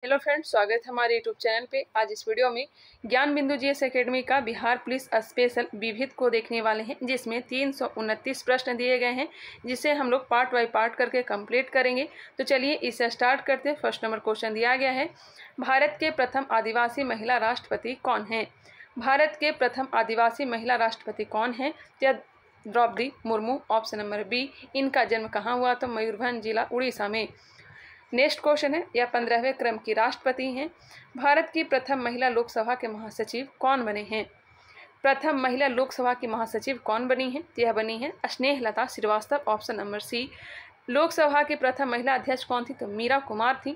Hello friends, स्वागत है हमारे यूट्यूब चैनल पे। आज इस वीडियो में ज्ञान बिंदु जीएस एकेडमी का बिहार पुलिस स्पेशल विविध को देखने वाले हैं, जिसमें 329 प्रश्न दिए गए हैं, जिसे हम लोग पार्ट बाय पार्ट करके कंप्लीट करेंगे। तो चलिए इसे स्टार्ट करते हैं। फर्स्ट नंबर क्वेश्चन दिया गया है, भारत के प्रथम आदिवासी महिला राष्ट्रपति कौन है? भारत के प्रथम आदिवासी महिला राष्ट्रपति कौन है? Droupadi Murmu. Option number B. इनका जन्म कहाँ हुआ? तो मयूरभंज जिला उड़ीसा में। नेक्स्ट क्वेश्चन है, यह 15वें क्रम की राष्ट्रपति हैं। भारत की प्रथम महिला लोकसभा के महासचिव कौन बने हैं? प्रथम महिला लोकसभा की महासचिव कौन बनी है? यह बनी है Snehlata Srivastava. Option number C. Lok Sabha की प्रथम महिला अध्यक्ष कौन थी? तो मीरा कुमार थी।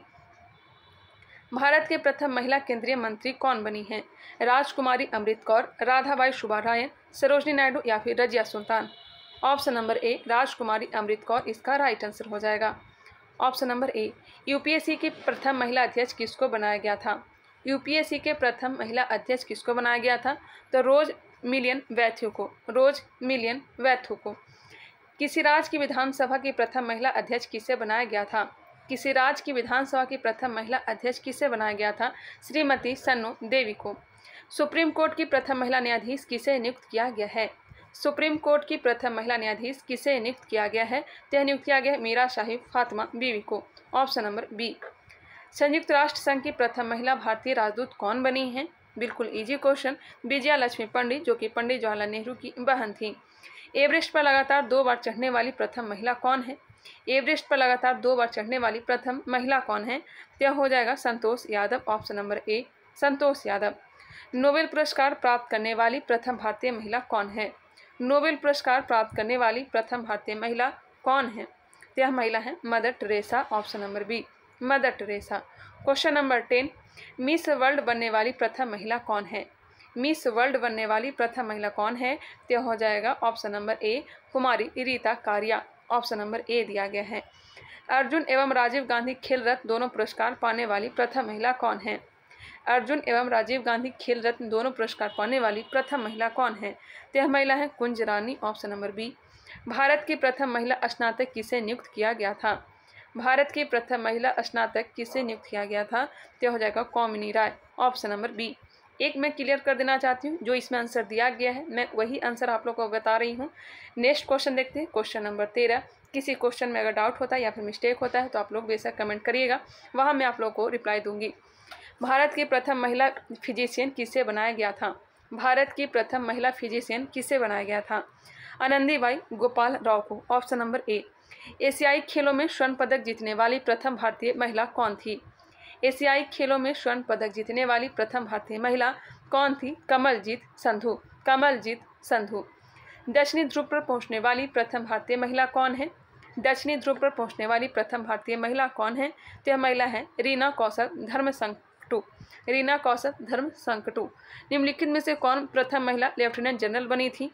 भारत के प्रथम महिला केंद्रीय मंत्री कौन बनी हैं? राजकुमारी अमृत कौर, राधाबाई सुब्बारायन, सरोजनी नायडू या फिर Razia Sultan. Option number A, Rajkumari Amrit Kaur इसका राइट आंसर हो जाएगा। ऑप्शन नंबर ए। यूपीएससी की प्रथम महिला अध्यक्ष किसको बनाया गया था? यूपीएससी के प्रथम महिला अध्यक्ष किसको बनाया गया था? तो रोज मिलियन वैथ्यू को। रोज मिलियन वैथ्यू को। किसी राज्य की विधानसभा की प्रथम महिला अध्यक्ष किसे बनाया गया था? किसी राज्य की विधानसभा की प्रथम महिला अध्यक्ष किसे बनाया गया था? श्रीमती सन्नू देवी को। सुप्रीम कोर्ट की प्रथम महिला न्यायाधीश किसे नियुक्त किया गया है? सुप्रीम कोर्ट की प्रथम महिला न्यायाधीश किसे नियुक्त किया गया है? यह नियुक्त किया गया है मीरा साहिब फातिमा बीवी को। Option number B. संयुक्त राष्ट्र संघ की प्रथम महिला भारतीय राजदूत कौन बनी हैं? बिल्कुल इजी क्वेश्चन, विजया लक्ष्मी पंडित, जो कि पंडित जवाहरलाल नेहरू की बहन थी। एवरेस्ट पर लगातार 2 बार चढ़ने वाली प्रथम महिला कौन है? एवरेस्ट पर लगातार 2 बार चढ़ने वाली प्रथम महिला कौन है? यह हो जाएगा Santosh Yadav. Option number A, Santosh Yadav. Nobel पुरस्कार प्राप्त करने वाली प्रथम भारतीय महिला कौन है? नोबेल पुरस्कार प्राप्त करने वाली प्रथम भारतीय महिला कौन है? यह महिला है Mother Teresa. Option number B, Mother Teresa. Question number 10, Miss World बनने वाली प्रथम महिला कौन है? मिस वर्ल्ड बनने वाली प्रथम महिला कौन है? यह हो जाएगा option number A, Kumari Reita Faria. Option number ए दिया गया है। अर्जुन एवं राजीव गांधी खेल रत्न दोनों पुरस्कार पाने वाली प्रथम महिला कौन है? अर्जुन एवं राजीव गांधी खेल रत्न दोनों पुरस्कार पाने वाली प्रथम महिला कौन है? यह महिला है Kunjarani. Option number B. Bharat की प्रथम महिला स्नातक किसे नियुक्त किया गया था? भारत की प्रथम महिला स्नातक किसे नियुक्त किया गया था? यह हो जाएगा Kamini Roy. Option number B. एक मैं क्लियर कर देना चाहती हूँ, जो इसमें आंसर दिया गया है मैं वही आंसर आप लोग को बता रही हूँ। नेक्स्ट क्वेश्चन देखते हैं, क्वेश्चन नंबर 13। किसी क्वेश्चन में अगर डाउट होता है या फिर मिस्टेक होता है तो आप लोग बेशक कमेंट करिएगा, वहाँ मैं आप लोग को रिप्लाई दूंगी। भारत की प्रथम महिला फिजिशियन किसे बनाया गया था? भारत की प्रथम महिला फिजिशियन किसे बनाया गया था? आनंदीबाई गोपाल राव को। Option number A. एशियाई खेलों में स्वर्ण पदक जीतने वाली प्रथम भारतीय महिला कौन थी? एशियाई खेलों में स्वर्ण पदक जीतने वाली प्रथम भारतीय महिला कौन थी? कमलजीत संधू। कमलजीत संधू। दक्षिणी ध्रुव पर पहुंचने वाली प्रथम भारतीय महिला कौन है? दक्षिणी ध्रुव पर पहुंचने वाली प्रथम भारतीय महिला कौन है? तो यह महिला है रीना कौशल धर्मसंकटू। रीना कौशल धर्मसंकटू। निम्नलिखित में से कौन प्रथम महिला लेफ्टिनेंट जनरल बनी थी?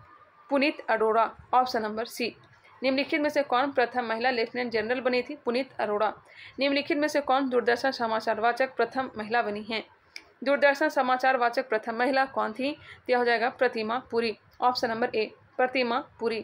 Punita Arora. Option number C. निम्नलिखित में से कौन प्रथम महिला लेफ्टिनेंट जनरल बनी थी? पुनीत अरोड़ा। निम्नलिखित में से कौन दूरदर्शन समाचार वाचक प्रथम महिला बनी है? दूरदर्शन समाचार वाचक प्रथम महिला कौन थी? यह हो जाएगा Pratima Puri. Option number A, Pratima Puri.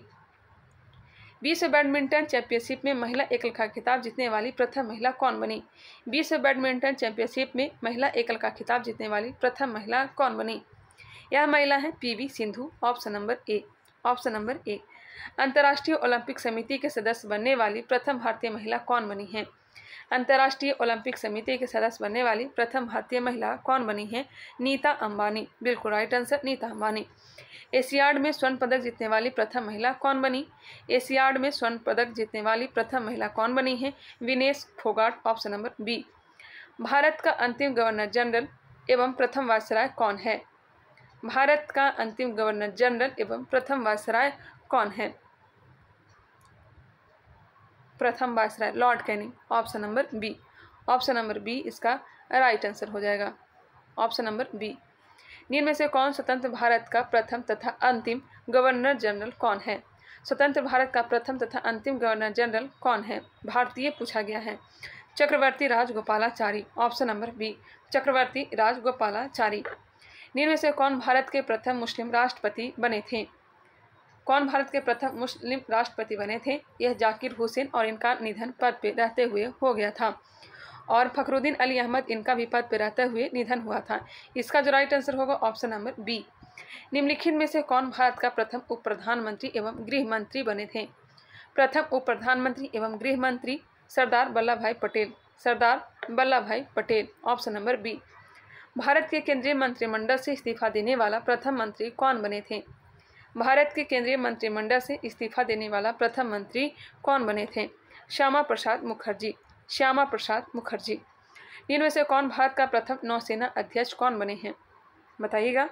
विश्व बैडमिंटन चैंपियनशिप में महिला एकल का खिताब जीतने वाली प्रथम महिला कौन बनी? विश्व बैडमिंटन चैंपियनशिप में महिला एकल का खिताब जीतने वाली प्रथम महिला कौन बनी? यह महिला है PV Sindhu. Option number A. Option number A. अंतर्राष्ट्रीय ओलंपिक समिति के सदस्य बनने वाली प्रथम भारतीय महिला कौन बनी है? अंतर्राष्ट्रीय ओलंपिक समिति के सदस्य बनने वाली प्रथम भारतीय महिला कौन बनी है? नीता अंबानी। बिल्कुल right answer, Nita Ambani. Asiad में स्वर्ण पदक जीतने वाली प्रथम महिला कौन बनी? एशियाड में स्वर्ण पदक जीतने वाली प्रथम महिला कौन बनी है? Vinesh Phogat. Option number B. Bharat का अंतिम गवर्नर जनरल एवं प्रथम वायसराय कौन है? भारत का अंतिम गवर्नर जनरल एवं प्रथम वायसराय कौन है? प्रथम viceroy Lord Canning. Option number B. Option number B इसका राइट आंसर हो जाएगा। Option number B. निम्न में से कौन स्वतंत्र भारत का प्रथम तथा अंतिम गवर्नर जनरल कौन है? स्वतंत्र भारत का प्रथम तथा अंतिम गवर्नर जनरल कौन है? भारतीय पूछा गया है। Chakravarti Rajagopalachari. Option number B, Chakravarti Rajagopalachari. निम्न में से कौन भारत के प्रथम मुस्लिम राष्ट्रपति बने थे? कौन भारत के प्रथम मुस्लिम राष्ट्रपति बने थे? यह जाकिर हुसैन, और इनका निधन पद पे रहते हुए हो गया था। और फखरुद्दीन अली अहमद इनका भी पद पर रहते हुए निधन हुआ था। इसका जो राइट आंसर होगा ऑप्शन नंबर बी। निम्नलिखित में से कौन भारत का प्रथम उप प्रधानमंत्री एवं गृह मंत्री बने थे? प्रथम उप प्रधानमंत्री एवं गृह मंत्री सरदार Vallabh Bhai Patel. Sardar Vallabh Bhai Patel, option number B. Bharat के केंद्रीय मंत्रिमंडल से इस्तीफा देने वाला प्रथम मंत्री कौन बने थे? भारत के केंद्रीय मंत्रिमंडल से इस्तीफा देने वाला प्रथम मंत्री कौन बने थे? श्यामा प्रसाद मुखर्जी। श्यामा प्रसाद मुखर्जी। इनमें से कौन भारत का प्रथम नौसेना अध्यक्ष कौन बने हैं? बताइएगा।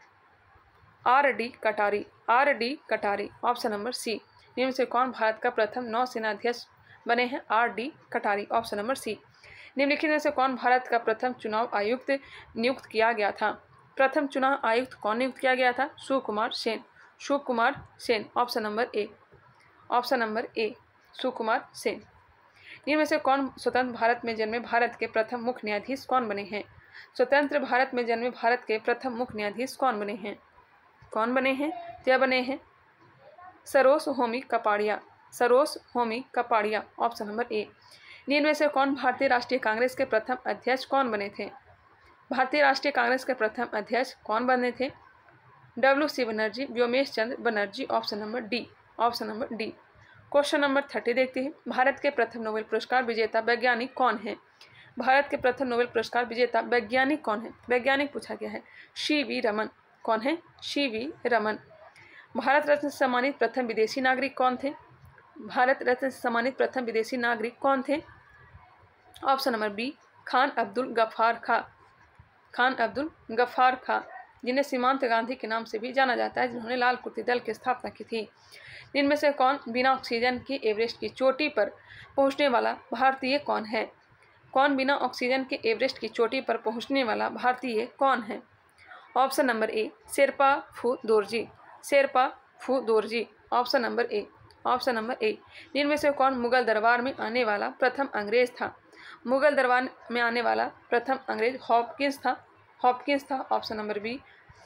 आर.डी. कटारी। आर.डी. कटारी, ऑप्शन नंबर सी। इनमें से कौन भारत का प्रथम नौसेना अध्यक्ष बने हैं? आर.डी. कटारी, ऑप्शन नंबर सी। निम्नलिखित में से कौन भारत का प्रथम चुनाव आयुक्त नियुक्त किया गया था? प्रथम चुनाव आयुक्त कौन नियुक्त किया गया था? Sukumar Sen. Sukumar Sen, option number A. Option number A, Sukumar Sen. इनमें से कौन स्वतंत्र भारत में जन्मे भारत के प्रथम मुख्य न्यायाधीश कौन बने हैं? स्वतंत्र भारत में जन्मे भारत के प्रथम मुख्य न्यायाधीश कौन बने हैं? कौन बने हैं? क्या बने हैं? Saroj Homi Kapadia. Saroj Homi Kapadia, option number A. इनमें से कौन भारतीय राष्ट्रीय कांग्रेस के प्रथम अध्यक्ष कौन बने थे? भारतीय राष्ट्रीय कांग्रेस के प्रथम अध्यक्ष कौन बने थे? W.C. Banerjee, Womesh Chandra Banerjee, option number D. Option number D. Question number 30 देखते हैं। भारत के प्रथम नोबेल पुरस्कार विजेता वैज्ञानिक कौन है? भारत के प्रथम नोबेल पुरस्कार विजेता वैज्ञानिक कौन है? वैज्ञानिक पूछा गया है। C.V. रमन। कौन है? C.V. रमन। भारत रत्न से सम्मानित प्रथम विदेशी नागरिक कौन थे? भारत रत्न से सम्मानित प्रथम विदेशी नागरिक कौन थे? Option number B, Khan Abdul Ghaffar Khan. Khan Abdul Ghaffar Khan, जिन्हें सीमांत गांधी के नाम से भी जाना जाता है, जिन्होंने लाल कुर्ती दल की स्थापना की थी। इनमें से कौन बिना ऑक्सीजन के एवरेस्ट की चोटी पर पहुंचने वाला भारतीय कौन है? कौन बिना ऑक्सीजन के एवरेस्ट की चोटी पर पहुंचने वाला भारतीय कौन है? Option number A, Sherpa Phu Dorji. Sherpa Phu Dorji, option number A. Option number A. इनमें से कौन मुगल दरबार में आने वाला प्रथम अंग्रेज था? मुगल दरबार में आने वाला प्रथम अंग्रेज हॉपकिंस था। हॉपकिंस था, ऑप्शन नंबर बी।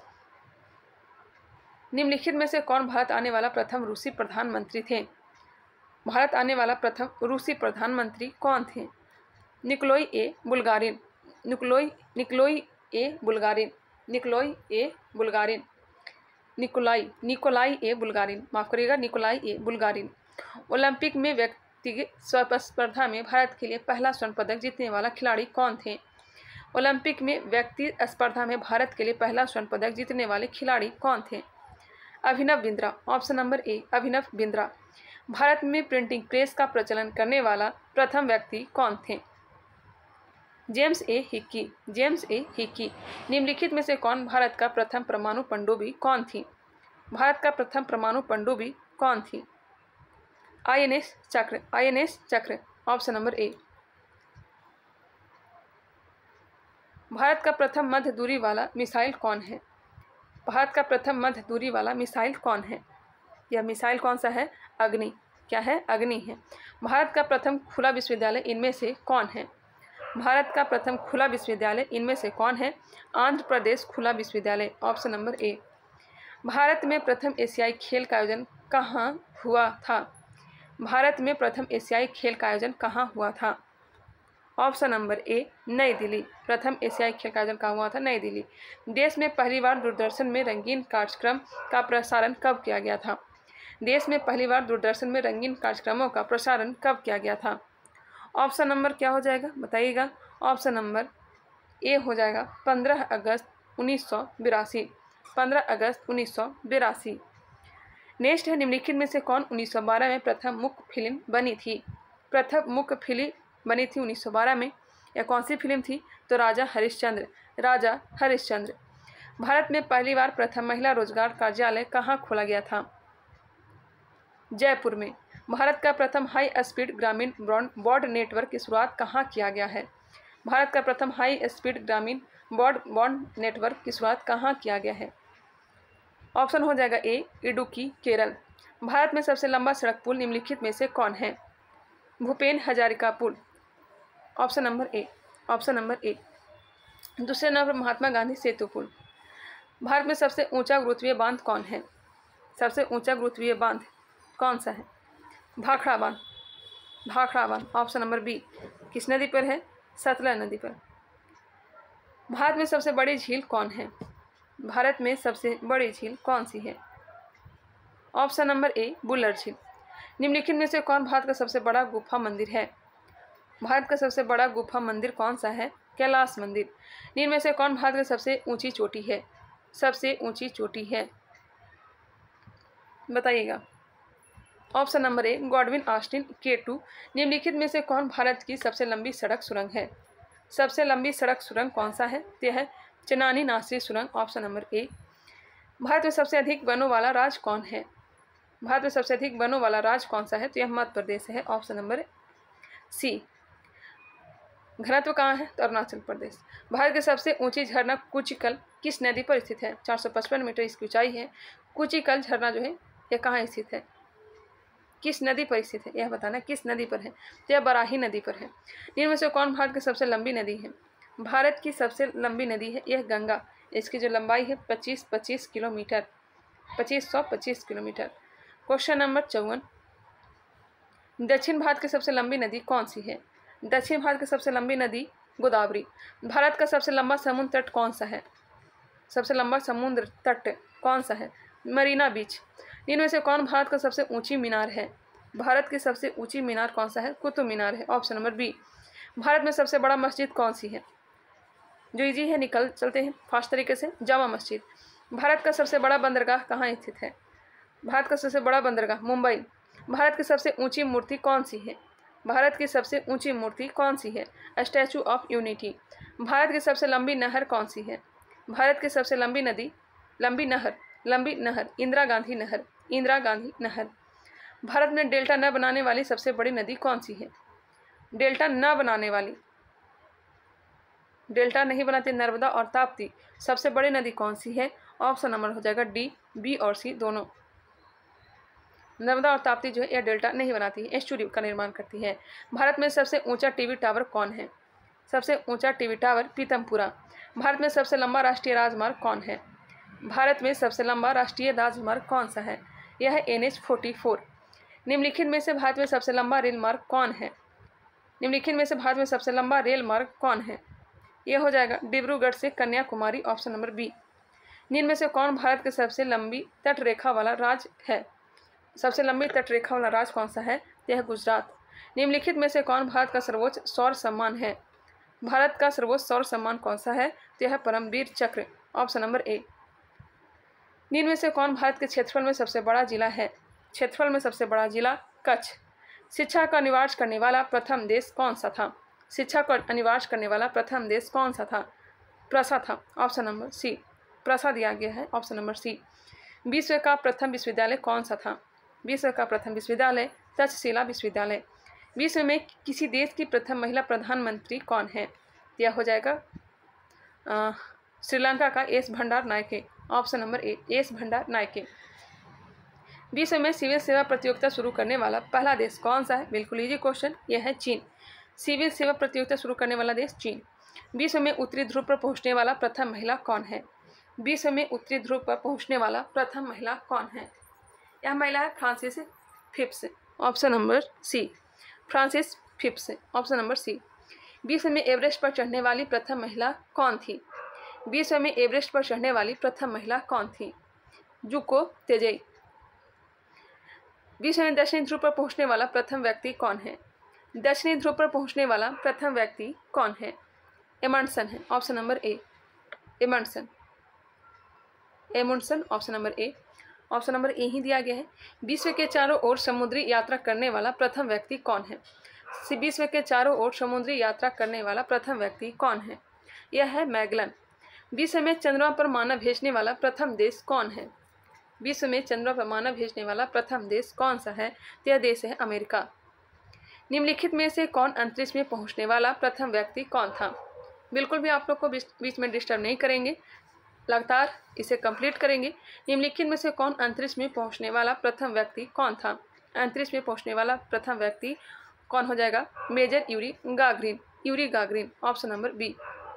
निम्नलिखित में से कौन भारत आने वाला प्रथम रूसी प्रधानमंत्री थे? भारत आने वाला प्रथम रूसी प्रधानमंत्री कौन थे? Nikolai A Bulganin. Nikolai A Bulganin. Nikolai A Bulganin. Nikolai A Bulganin, माफ करिएगा, निकोलाई ए बुल्गारिन। ओलंपिक में व्यक्तिगत स्पर्धा में भारत के लिए पहला स्वर्ण पदक जीतने वाला खिलाड़ी कौन थे? ओलंपिक में व्यक्ति स्पर्धा में भारत के लिए पहला स्वर्ण पदक जीतने वाले खिलाड़ी कौन थे? Abhinav Bindra, option number A, Abhinav Bindra. Bharat में प्रिंटिंग प्रेस का प्रचलन करने वाला प्रथम व्यक्ति कौन थे? James A Hicky. James A Hicky. निम्नलिखित में से कौन भारत का प्रथम परमाणु पनडुब्बी कौन थी? भारत का प्रथम परमाणु पनडुब्बी कौन थी? INS चक्र। INS चक्र, ऑप्शन नंबर ए। भारत का प्रथम मध्य दूरी वाला मिसाइल कौन है? भारत का प्रथम मध्य दूरी वाला मिसाइल कौन है? यह मिसाइल कौन सा है? अग्नि। क्या है? अग्नि है। भारत का प्रथम खुला विश्वविद्यालय इनमें से कौन है? भारत का प्रथम खुला विश्वविद्यालय इनमें से कौन है? आंध्र प्रदेश खुला विश्वविद्यालय, ऑप्शन नंबर ए। भारत में प्रथम एशियाई खेल का आयोजन कहाँ हुआ था? भारत में प्रथम एशियाई खेल का आयोजन कहाँ हुआ था? ऑप्शन नंबर ए, नई दिल्ली। प्रथम एशियाई खेल का आयोजन कहाँ हुआ था? नई दिल्ली। देश में पहली बार दूरदर्शन में रंगीन कार्यक्रम का प्रसारण कब किया गया था? देश में पहली बार दूरदर्शन में रंगीन कार्यक्रमों का प्रसारण कब किया गया था? ऑप्शन नंबर क्या हो जाएगा? बताइएगा। ऑप्शन नंबर ए हो जाएगा 15 अगस्त 1982। 15 अगस्त 1982। नेक्स्ट है, निम्नलिखित में से कौन 1912 में प्रथम मुख्य फिल्म बनी थी? प्रथम मुख्य फिल्म बनी थी 1912 में, यह कौन सी फिल्म थी? तो राजा हरिश्चंद्र। राजा हरिश्चंद्र। भारत में पहली बार प्रथम महिला रोजगार कार्यालय कहाँ खोला गया था? जयपुर में। भारत का प्रथम हाई स्पीड ग्रामीण ब्रॉड नेटवर्क की शुरुआत कहाँ किया गया है? भारत का प्रथम हाई स्पीड ग्रामीण ब्रॉड नेटवर्क की शुरुआत कहाँ किया गया है? ऑप्शन हो जाएगा ए, इडुक्की, केरल। भारत में सबसे लंबा सड़क पुल निम्नलिखित में से कौन है? भूपेन हजारिका पुल, option number A. Option number A. दूसरे नंबर महात्मा गांधी सेतु पुल। भारत में सबसे ऊंचा गुरुत्वीय बांध कौन है? सबसे ऊंचा गुरुत्वीय बांध कौन सा है? भाखड़ा बांध। भाखड़ा बांध, ऑप्शन नंबर बी। किस नदी पर है? सतलज नदी पर। भारत में सबसे बड़ी झील कौन है? भारत में सबसे बड़ी झील कौन सी है? ऑप्शन नंबर ए बुलर झील। निम्नलिखित में से कौन भारत का सबसे बड़ा गुफा मंदिर है? भारत का सबसे बड़ा गुफा मंदिर कौन सा है? कैलाश मंदिर। निम्न में से कौन भारत की सबसे ऊंची चोटी है? सबसे ऊंची चोटी है, बताइएगा। Option number A Godwin Austen K2। निम्नलिखित में से कौन भारत की सबसे लंबी सड़क सुरंग है? सबसे लंबी सड़क सुरंग कौन सा है? यह है चेनानी नासिर सुरंग। ऑप्शन नंबर ए। भारत में सबसे अधिक वनों वाला राज्य कौन है? भारत में सबसे अधिक वनों वाला राज्य कौन सा है? तो यह मध्य प्रदेश है। Option number C. घनत्व कहाँ है? तो अरुणाचल प्रदेश। भारत की सबसे ऊंची झरना कुचिकल किस नदी पर स्थित है? 455 मीटर इसकी ऊंचाई है। कुचिकल झरना जो है यह कहाँ स्थित है? किस नदी पर स्थित है, यह बताना किस नदी पर है। तो यह बराही नदी पर है। निम्न में से कौन भारत की सबसे लंबी नदी है? भारत की सबसे लंबी नदी है यह गंगा। इसकी जो लंबाई है 25 किलोमीटर, 2525 किलोमीटर। Question number 54। दक्षिण भारत की सबसे लंबी नदी कौन सी है? दक्षिण भारत की सबसे लंबी नदी गोदावरी। भारत का सबसे लंबा समुद्र तट कौन सा है? सबसे लंबा समुद्र तट कौन सा है? मरीना बीच। इनमें से कौन भारत का सबसे ऊंची मीनार है? भारत की सबसे ऊंची मीनार कौन सा है? कुतुब मीनार है। Option number B. भारत में सबसे बड़ा मस्जिद कौन सी है? जो इजी है निकल चलते हैं फास्ट तरीके से। जामा मस्जिद। भारत का सबसे बड़ा बंदरगाह कहाँ स्थित है? भारत का सबसे बड़ा बंदरगाह मुंबई। भारत की सबसे ऊंची मूर्ति कौन सी है? भारत की सबसे ऊंची मूर्ति कौन सी है? Statue of unity. भारत की सबसे लंबी नहर कौन सी है? भारत की सबसे लंबी नहर इंदिरा गांधी नहर। इंदिरा गांधी नहर। भारत में डेल्टा न बनाने वाली सबसे बड़ी नदी कौन सी है? डेल्टा न बनाने वाली, डेल्टा नहीं बनाती नर्मदा और ताप्ती, सबसे बड़ी नदी कौन सी है? ऑप्शन नंबर हो जाएगा डी। बी और सी दोनों। नर्मदा और ताप्ती जो है यह डेल्टा नहीं बनाती है, एस्चुरी का निर्माण करती है। भारत में सबसे ऊंचा टीवी टावर कौन है? सबसे ऊंचा टीवी टावर पीतमपुरा। भारत में सबसे लंबा राष्ट्रीय राजमार्ग कौन है? भारत में सबसे लंबा राष्ट्रीय राजमार्ग कौन सा है? यह है NH-44। निम्नलिखित में से भारत में सबसे लंबा रेल मार्ग कौन है? निम्नलिखित में से भारत में सबसे लंबा रेल मार्ग कौन है? यह हो जाएगा डिब्रूगढ़ से कन्याकुमारी। Option number B. निम्न में से कौन भारत के सबसे लंबी तटरेखा वाला राज्य है? सबसे लंबी तटरेखा वाला राज्य कौन सा है? यह गुजरात। निम्नलिखित में से कौन भारत का सर्वोच्च सौर सम्मान है? भारत का सर्वोच्च सौर सम्मान कौन सा है? तो यह Paramvir Chakra. Option number A. निम्न में से कौन भारत के क्षेत्रफल में सबसे बड़ा जिला है? क्षेत्रफल में सबसे बड़ा जिला कच्छ। शिक्षा का अनिवार्य करने वाला प्रथम देश कौन सा था? शिक्षा को अनिवार्य करने वाला प्रथम देश कौन सा था? प्रसा था। ऑप्शन नंबर सी। प्रसा दिया गया है। Option number C. विश्व का प्रथम विश्वविद्यालय कौन सा था? विश्व का प्रथम विश्वविद्यालय तक्षशिला विश्वविद्यालय। विश्व में किसी देश की प्रथम महिला प्रधानमंत्री कौन है? यह हो जाएगा श्रीलंका का S Bandaranaike. Option number A S Bandaranaike. विश्व में सिविल सेवा प्रतियोगिता शुरू करने वाला पहला देश कौन सा है? बिल्कुल इजी क्वेश्चन, यह है चीन। सिविल सेवा प्रतियोगिता शुरू करने वाला देश चीन। विश्व में उत्तरी ध्रुव पर पहुंचने वाला प्रथम महिला कौन है? विश्व में उत्तरी ध्रुव पर पहुंचने वाला प्रथम महिला कौन है? यह महिला है Frances Phipps. Option number C. Frances Phipps. Option number C. विश्व में एवरेस्ट पर चढ़ने वाली प्रथम महिला कौन थी? विश्व में एवरेस्ट पर चढ़ने वाली प्रथम महिला कौन थी? जुको तेजई। विश्व में दक्षिणी ध्रुव पर पहुंचने वाला प्रथम व्यक्ति कौन है? दक्षिणी ध्रुव पर पहुंचने वाला प्रथम व्यक्ति कौन है? एमंडसन है। Option number A Amundsen. Amundsen. Option number A. Option number A ही दिया गया है। विश्व के चारों ओर समुद्री यात्रा करने वाला प्रथम व्यक्ति कौन है? विश्व के चारों ओर समुद्री यात्रा करने वाला प्रथम व्यक्ति कौन है? यह है मैगलन। विश्व में चंद्रमा पर मानव भेजने वाला प्रथम देश कौन है? विश्व में चंद्रमा पर मानव भेजने वाला प्रथम देश कौन सा है? यह देश है अमेरिका। निम्नलिखित में से कौन अंतरिक्ष में पहुंचने वाला प्रथम व्यक्ति कौन था? बिल्कुल भी आप लोग को बीच में डिस्टर्ब नहीं करेंगे, लगातार इसे कंप्लीट करेंगे। निम्नलिखित में से कौन अंतरिक्ष में पहुंचने वाला प्रथम व्यक्ति कौन था? अंतरिक्ष में पहुंचने वाला प्रथम व्यक्ति कौन हो जाएगा? Major Yuri Gagarin. Yuri Gagarin. Option number B.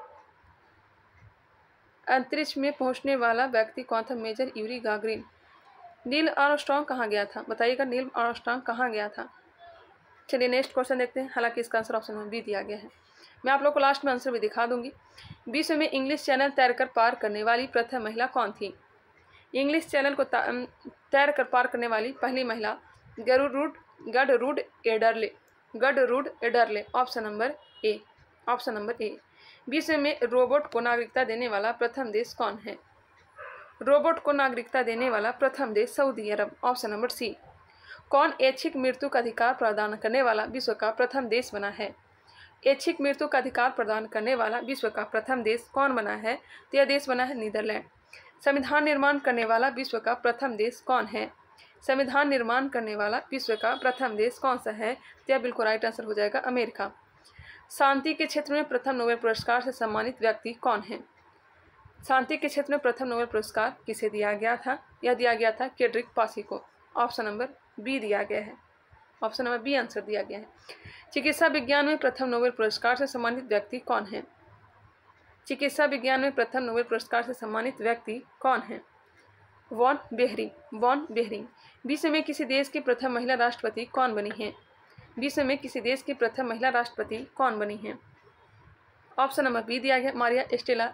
अंतरिक्ष में पहुंचने वाला व्यक्ति कौन था? Major Yuri Gagarin. Neil Armstrong कहाँ गया था? बताइएगा नील आर्मस्ट्रांग कहाँ गया था? चलिए नेक्स्ट क्वेश्चन देखते हैं। हालांकि इसका आंसर ऑप्शन नंबर बी दिया गया है। मैं आप लोग को लास्ट में आंसर भी दिखा दूंगी। विश्व में इंग्लिश चैनल तैरकर पार करने वाली प्रथम महिला कौन थी? इंग्लिश चैनल को तैरकर पार करने वाली पहली महिला गडरूड एडरले। ऑप्शन नंबर ए। विश्व में रोबोट को नागरिकता देने वाला प्रथम देश कौन है? रोबोट को नागरिकता देने वाला प्रथम देश Saudi Arab. Option number C. कौन ऐच्छिक मृत्यु का अधिकार प्रदान करने वाला विश्व का प्रथम देश बना है? ऐच्छिक मृत्यु का अधिकार प्रदान करने वाला विश्व का प्रथम देश कौन बना है? तो यह देश बना है नीदरलैंड। संविधान निर्माण करने वाला विश्व का प्रथम देश कौन है? संविधान निर्माण करने वाला विश्व का प्रथम देश कौन सा है? तो यह बिल्कुल राइट आंसर हो जाएगा अमेरिका। शांति के क्षेत्र में प्रथम नोबेल पुरस्कार से सम्मानित व्यक्ति कौन है? शांति के क्षेत्र में प्रथम नोबेल पुरस्कार किसे दिया गया था? यह दिया गया था केड्रिक पासी को। ऑप्शन नंबर बी दिया गया है। ऑप्शन नंबर बी आंसर दिया गया है। चिकित्सा विज्ञान में प्रथम नोबेल पुरस्कार से सम्मानित व्यक्ति कौन है? चिकित्सा विज्ञान में प्रथम नोबेल पुरस्कार से सम्मानित व्यक्ति कौन है? Von Behring. विश्व में किसी देश की प्रथम महिला राष्ट्रपति कौन बनी है? विश्व में किसी देश की प्रथम महिला राष्ट्रपति कौन बनी है? ऑप्शन नंबर बी दिया गया मारिया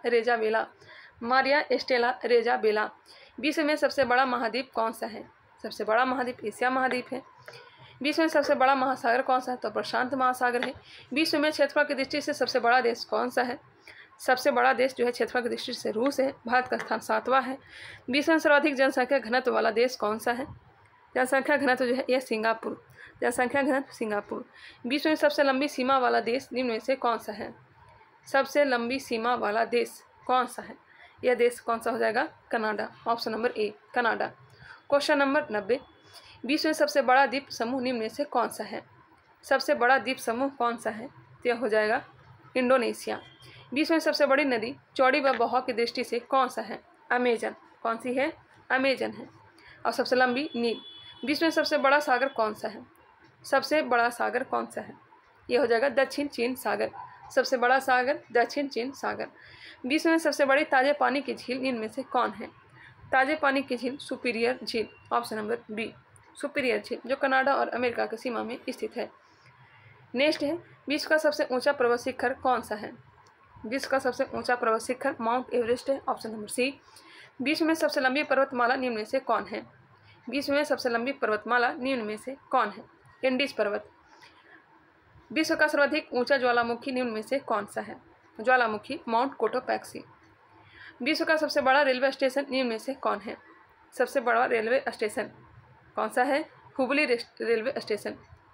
एस्टेला रेजा बेला। विश्व में सबसे बड़ा महाद्वीप कौन सा है? सबसे बड़ा महाद्वीप एशिया महाद्वीप है। विश्व में सबसे बड़ा महासागर कौन सा है? तो प्रशांत महासागर है। विश्व में क्षेत्रफल की दृष्टि से सबसे बड़ा देश कौन सा है? सबसे बड़ा देश जो है क्षेत्रफल की दृष्टि से रूस है। भारत का स्थान 7वां है। विश्व में सर्वाधिक जनसंख्या घनत्व वाला देश कौन सा है? जनसंख्या घनत्व जो है यह सिंगापुर। जनसंख्या घनत्व सिंगापुर। विश्व में सबसे लंबी सीमा वाला देश निम्न में से कौन सा है? सबसे लंबी सीमा वाला देश कौन सा है? यह देश कौन सा हो जाएगा? Canada. Option number A Canada. Question number 90। विश्व में सबसे बड़ा द्वीप समूह निम्न में से कौन सा है? सबसे बड़ा द्वीप समूह कौन सा है? तो यह हो जाएगा इंडोनेशिया। विश्व में सबसे बड़ी नदी चौड़ी व बहाव की दृष्टि से कौन सा है? अमेजन। कौन सी है? अमेजन है। और सबसे लंबी नील। विश्व में सबसे बड़ा सागर कौन सा है? सबसे बड़ा सागर कौन सा है? यह हो जाएगा दक्षिण चीन सागर। सबसे बड़ा सागर दक्षिण चीन सागर। विश्व में सबसे बड़ी ताजे पानी की झील निम्न में से कौन है? ताजे पानी की झील सुपीरियर झील। ऑप्शन नंबर बी सुपीरियर झील, जो कनाडा और अमेरिका की सीमा में स्थित है। नेक्स्ट है, विश्व का सबसे ऊंचा पर्वत शिखर कौन सा है? विश्व का सबसे ऊंचा पर्वत शिखर माउंट एवरेस्ट है। Option number C. विश्व में सबसे लंबी पर्वतमाला निम्न में से कौन है? विश्व में सबसे लंबी पर्वतमाला निम्न में से कौन है? इंडीज पर्वत। विश्व का सर्वाधिक ऊंचा ज्वालामुखी निम्न में से कौन सा है? ज्वालामुखी माउंट कोटोपैक्सी। विश्व का सबसे बड़ा रेलवे स्टेशन निम्न में से कौन है? सबसे बड़ा रेलवे स्टेशन कौन सा है? Hubli railway station.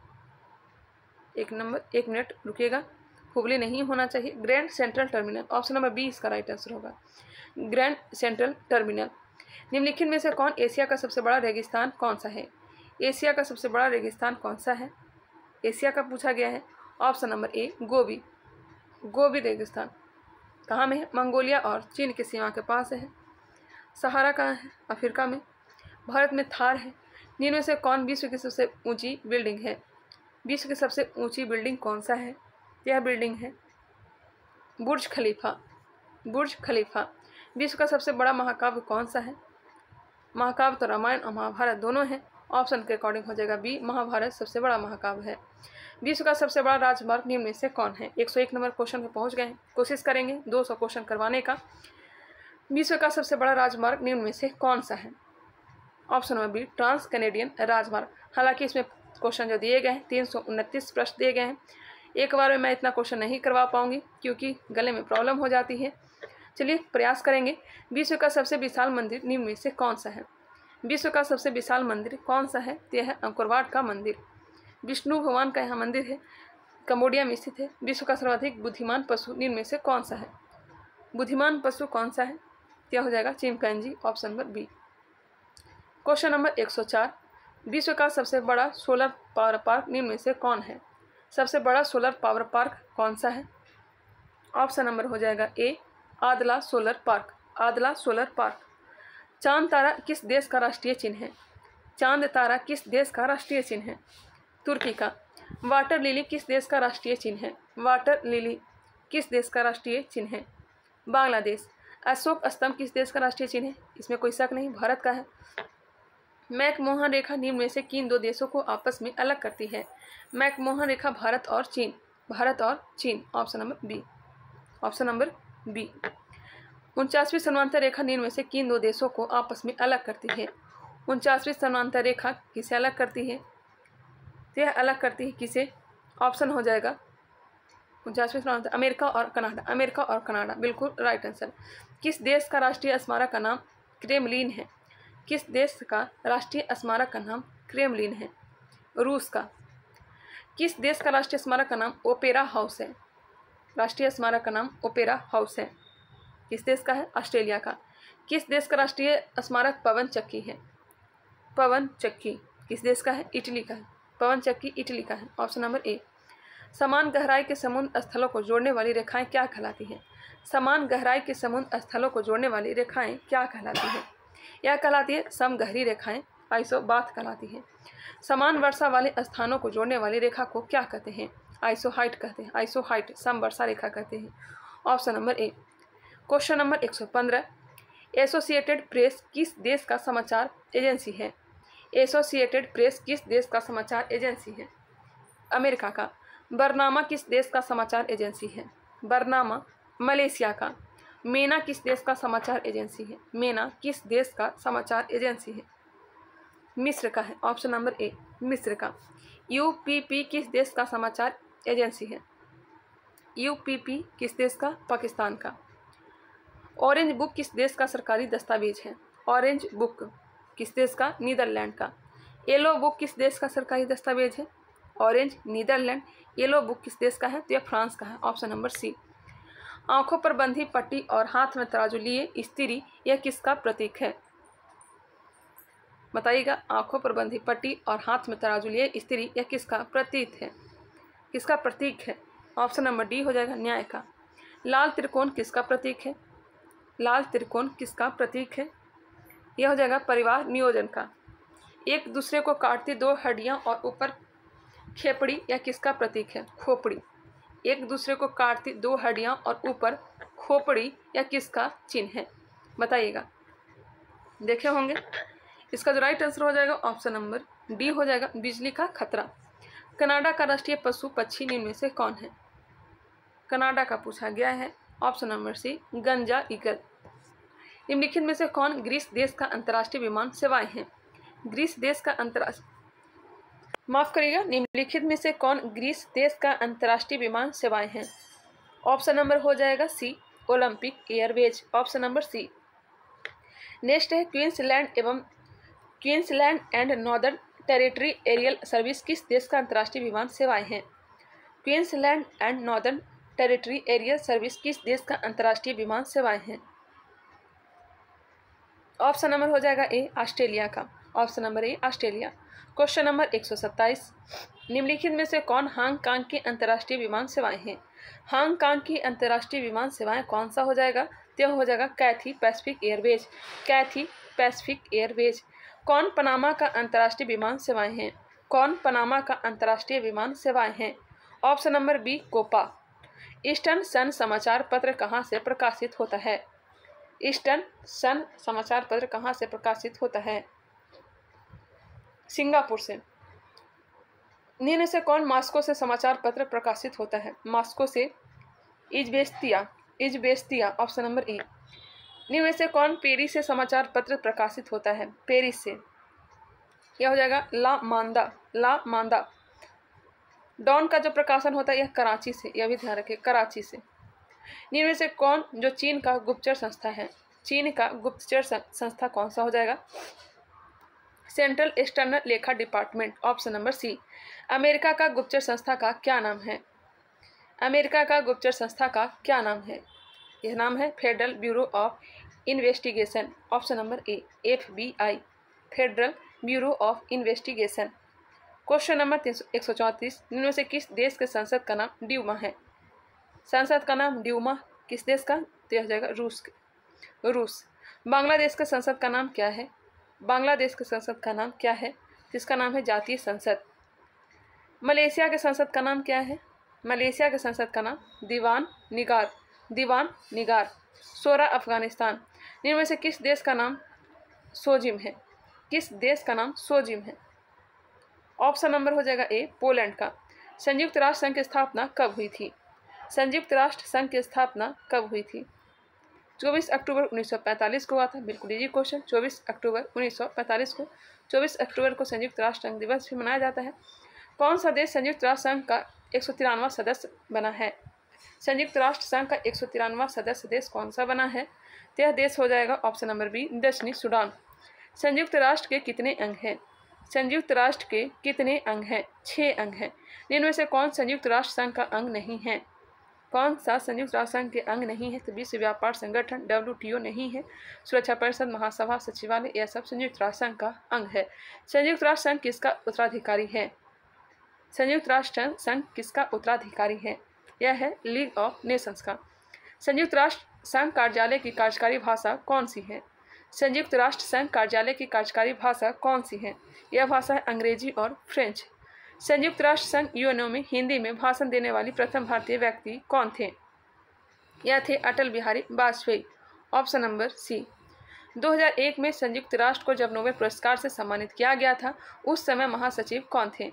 एक मिनट रुकिएगा, हुबली नहीं होना चाहिए, Grand Central Terminal. Option number B इसका राइट आंसर होगा, ग्रैंड सेंट्रल टर्मिनल। निम्नलिखित में से कौन एशिया का सबसे बड़ा रेगिस्तान कौन सा है? एशिया का सबसे बड़ा रेगिस्तान कौन सा है? एशिया का पूछा गया है। ऑप्शन नंबर ए गोबी रेगिस्तान। कहाँ में है? मंगोलिया और चीन की सीमा के पास है। सहारा कहाँ है? अफ्रीका में। भारत में थार है। निम्न में से कौन विश्व की सबसे ऊंची बिल्डिंग है? विश्व की सबसे ऊंची बिल्डिंग कौन सा है? यह बिल्डिंग है बुर्ज खलीफा। विश्व का सबसे बड़ा महाकाव्य कौन सा है? महाकाव्य तो रामायण और महाभारत दोनों हैं। ऑप्शन के अकॉर्डिंग हो जाएगा बी, महाभारत सबसे बड़ा महाकाव्य है। विश्व का सबसे बड़ा राजमार्ग निम्न में से कौन है? 101 नंबर क्वेश्चन पे पहुंच गए हैं। कोशिश करेंगे 200 क्वेश्चन करवाने का। विश्व का सबसे बड़ा राजमार्ग निम्न में से कौन सा है? Option number B, trans Canadian राजमार्ग। हालांकि इसमें क्वेश्चन जो दिए गए हैं 329 प्रश्न दिए गए हैं। एक बार में मैं इतना क्वेश्चन नहीं करवा पाऊंगी क्योंकि गले में प्रॉब्लम हो जाती है। चलिए प्रयास करेंगे। विश्व का सबसे विशाल मंदिर निम्न में से कौन सा है? विश्व का सबसे विशाल मंदिर कौन सा है? यह है अंकोरवाट का मंदिर। विष्णु भगवान का यहाँ मंदिर है, कंबोडिया में स्थित है। विश्व का सर्वाधिक बुद्धिमान पशु निम्न में से कौन सा है? बुद्धिमान पशु कौन सा है? क्या हो जाएगा? Chimpanzee. Option number B. Question number 104। विश्व का सबसे बड़ा सोलर पावर पार्क निम्न में से कौन है? सबसे बड़ा सोलर पावर पार्क कौन सा है? ऑप्शन नंबर हो जाएगा ए, आदला सोलर पार्क। चांद तारा किस देश का राष्ट्रीय चिन्ह है? चांद तारा किस देश का राष्ट्रीय चिन्ह है? तुर्की का। वाटर लिली किस देश का राष्ट्रीय चिन्ह है? वाटर लिली किस देश का राष्ट्रीय चिन्ह है? बांग्लादेश। अशोक स्तंभ किस देश का राष्ट्रीय चिन्ह है? इसमें कोई शक नहीं, भारत का है। मैकमोहन रेखा निम्न में से किन दो देशों को आपस में अलग करती है? मैकमोहन रेखा भारत और चीन। भारत और चीन। Option number B. Option number B. 49वीं समांतर रेखा निम्न में से किन दो देशों को आपस में अलग करती है? 49वीं समांतर रेखा किसे अलग करती है? यह अलग करती है किसे? ऑप्शन हो जाएगा 49वीं समांतर अमेरिका और कनाडा। अमेरिका और कनाडा बिल्कुल राइट आंसर। किस देश का राष्ट्रीय स्मारक का नाम क्रेमलिन है? किस देश का राष्ट्रीय स्मारक का नाम क्रेमलिन है? रूस का। किस देश का राष्ट्रीय स्मारक का नाम ओपेरा हाउस है? राष्ट्रीय स्मारक का नाम ओपेरा हाउस है। किस देश का है? ऑस्ट्रेलिया का। किस देश का राष्ट्रीय स्मारक पवन चक्की है? पवन चक्की किस देश का है? इटली का है। पवन चक्की इटली का है। Option number A. समान गहराई के समुद्र स्थलों को जोड़ने वाली रेखाएं क्या कहलाती हैं? समान गहराई के समुद्र स्थलों को जोड़ने वाली रेखाएं क्या कहलाती हैं? यह कहलाती है समगहरी रेखाएं, आइसोबाथ कहलाती हैं। समान वर्षा वाले स्थानों को जोड़ने वाली रेखा को क्या कहते हैं? आइसोहाइट कहते हैं। आइसोहाइट समवर्षा रेखा कहते हैं। Option number A. Question number 115। Associated Press किस देश का समाचार एजेंसी है? एसोसिएटेड प्रेस किस देश का समाचार एजेंसी है? अमेरिका का। बरनामा किस देश का समाचार एजेंसी है? बरनामा मलेशिया का। मेना किस देश का समाचार एजेंसी है? मेना किस देश का समाचार एजेंसी है? मिस्र का है। ऑप्शन नंबर ए मिस्र का। यूपीपी किस देश का समाचार एजेंसी है? यूपीपी किस देश का? पाकिस्तान का। ऑरेंज बुक किस देश का सरकारी दस्तावेज है? ऑरेंज बुक किस देश का? नीदरलैंड का। येलो बुक किस देश का सरकारी दस्तावेज है? Orange Netherlands. येलो बुक किस देश का है? तो यह फ्रांस का है। Option number C. आंखों पर बंधी पट्टी और हाथ में तराजू लिए स्त्री यह किसका प्रतीक है? बताइएगा। आंखों पर बंधी पट्टी और हाथ में तराजू लिए स्त्री यह किसका प्रतीक है? किसका प्रतीक है? ऑप्शन नंबर डी हो जाएगा न्याय का। लाल त्रिकोण किसका प्रतीक है? लाल त्रिकोण किसका प्रतीक है? यह हो जाएगा परिवार नियोजन का। एक दूसरे को काटती दो हड्डियां और ऊपर खेपड़ी यह किसका प्रतीक है? खोपड़ी। एक दूसरे को काटती दो हड्डियां और ऊपर खोपड़ी यह किसका चिन्ह है? बताइएगा। देखे होंगे। इसका जो राइट आंसर हो जाएगा ऑप्शन नंबर डी हो जाएगा बिजली का खतरा। कनाडा का राष्ट्रीय पशु पक्षी निम्न में से कौन है? कनाडा का पूछा गया है। ऑप्शन नंबर सी गंजा ईगल। निम्नलिखित में से कौन ग्रीस देश का अंतर्राष्ट्रीय विमान सेवाएं हैं? ग्रीस देश का माफ करिएगा। निम्नलिखित में से कौन ग्रीस देश का अंतर्राष्ट्रीय विमान सेवाएं हैं? ऑप्शन नंबर हो जाएगा C Olympic Airways. Option number C. Next है Queensland and Northern Territory aerial service किस देश का अंतर्राष्ट्रीय विमान सेवाएं हैं? Queensland and Northern Territory aerial service किस देश का अंतर्राष्ट्रीय विमान सेवाएं हैं? ऑप्शन नंबर हो जाएगा ए ऑस्ट्रेलिया का। Option number A Australia. Question number 127। निम्नलिखित में से कौन हांगकांग की अंतर्राष्ट्रीय विमान सेवाएं हैं? हांगकांग की अंतर्राष्ट्रीय विमान सेवाएं कौन सा हो जाएगा? तो हो जाएगा Cathay Pacific Airways. Cathay Pacific Airways. कौन पनामा का अंतर्राष्ट्रीय विमान सेवाएं हैं? कौन पनामा का अंतर्राष्ट्रीय विमान सेवाएं हैं? Option number B Copa. Eastern Sun समाचार पत्र कहाँ से प्रकाशित होता है? ईस्टर्न सन समाचार पत्र कहाँ से प्रकाशित होता है? सिंगापुर से। निम्न से कौन मॉस्को से समाचार पत्र प्रकाशित होता है? मॉस्को से इज़वेस्तिया। Option number A. निम्न से कौन पेरिस से समाचार पत्र प्रकाशित होता है? पेरिस से। यह हो जाएगा ला मांदा। डॉन का जो प्रकाशन होता है यह कराची से। यह भी ध्यान रखें कराची से। निम्न में से कौन जो चीन का गुप्तचर संस्था है? चीन का गुप्तचर संस्था कौन सा हो जाएगा? सेंट्रल एक्सटर्नल लेखा department. Option number C. America का गुप्तचर संस्था का क्या नाम है? अमेरिका का गुप्तचर संस्था का क्या नाम है? यह नाम है Federal Bureau of Investigation. Option number A FBI। Federal Bureau of Investigation. Question number 134। निम्न में से किस देश के संसद का नाम ड्यूमा है? संसद का नाम ड्यूमा किस देश का? तो यह जाएगा रूस। बांग्लादेश के संसद का नाम क्या है? बांग्लादेश के संसद का नाम क्या है? जिसका नाम है जातीय संसद। मलेशिया के संसद का नाम क्या है? मलेशिया के संसद का नाम दीवान निगार। सोरा अफगानिस्तान। निम्न में से किस देश का नाम सोजिम है? किस देश का नाम सोजिम है? ऑप्शन नंबर हो जाएगा ए पोलैंड का। संयुक्त राष्ट्र संघ की स्थापना कब हुई थी? संयुक्त राष्ट्र संघ की स्थापना कब हुई थी? 24 अक्टूबर 1945 को हुआ था। बिल्कुल इजी क्वेश्चन। 24 अक्टूबर 1945 को 24 अक्टूबर को संयुक्त राष्ट्र संघ दिवस भी मनाया जाता है। कौन सा देश संयुक्त राष्ट्र संघ का 193वां सदस्य बना है? संयुक्त राष्ट्र संघ का 193वां सदस्य देश कौन सा बना है? तो यह देश हो जाएगा ऑप्शन नंबर बी, दक्षिणी सूडान। संयुक्त राष्ट्र के कितने अंग हैं? संयुक्त राष्ट्र के कितने अंग हैं? 6 अंग हैं। इनमें से कौन संयुक्त राष्ट्र संघ का अंग नहीं है? कौन सा संयुक्त राष्ट्र संघ के अंग नहीं है? तो विश्व व्यापार संगठन WTO नहीं है। सुरक्षा परिषद, महासभा, सचिवालय, यह सब संयुक्त राष्ट्र संघ का अंग है। संयुक्त राष्ट्र संघ किसका उत्तराधिकारी है? संयुक्त राष्ट्र संघ किसका उत्तराधिकारी है? यह है लीग ऑफ नेशंस का। संयुक्त राष्ट्र संघ कार्यालय की कार्यकारी भाषा कौन सी है? संयुक्त राष्ट्र संघ कार्यालय की कार्यकारी भाषा कौन सी है? यह भाषा है अंग्रेजी और फ्रेंच। संयुक्त राष्ट्र संघ यूएनओ में हिंदी में भाषण देने वाली प्रथम भारतीय व्यक्ति कौन थे? यह थे Atal Bihari Vajpayee. Option number C. 2001 में संयुक्त राष्ट्र को जब नोबेल पुरस्कार से सम्मानित किया गया था, उस समय महासचिव कौन थे?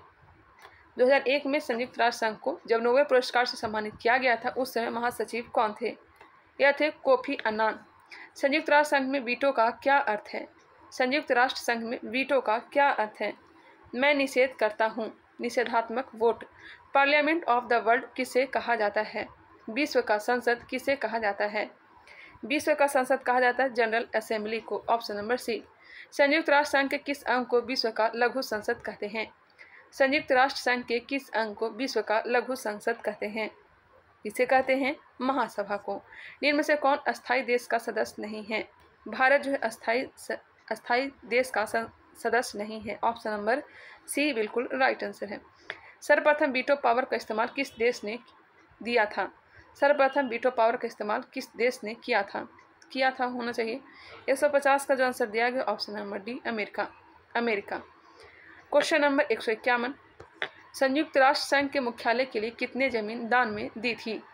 2001 में संयुक्त राष्ट्र संघ को जब नोबेल पुरस्कार से सम्मानित किया गया था, उस समय महासचिव कौन थे? यह थे कोफी अन्नान। संयुक्त राष्ट्र संघ में वीटो का क्या अर्थ है? संयुक्त राष्ट्र संघ में वीटो का क्या अर्थ है? मैं निषेध करता हूँ, निषेधात्मक vote. Parliament of the world किसे कहा जाता है? विश्व का संसद किसे कहा जाता है? विश्व का संसद कहा जाता है जनरल असेंबली को। Option number C. संयुक्त राष्ट्र संघ के किस अंग को विश्व का लघु संसद कहते हैं? संयुक्त राष्ट्र संघ के किस अंग को विश्व का लघु संसद कहते हैं? इसे कहते हैं महासभा को। इनमें में से कौन अस्थायी देश का सदस्य नहीं है? भारत जो है अस्थायी देश का सदस्य नहीं है। ऑप्शन नंबर सी बिल्कुल राइट आंसर है। सर्वप्रथम वीटो पावर का इस्तेमाल किस देश ने दिया था? सर्वप्रथम वीटो पावर का इस्तेमाल किस देश ने किया था होना चाहिए 150 का जो आंसर दिया गया option number D, America. Question number 151। संयुक्त राष्ट्र संघ के मुख्यालय के लिए कितने जमीन दान में दी थी?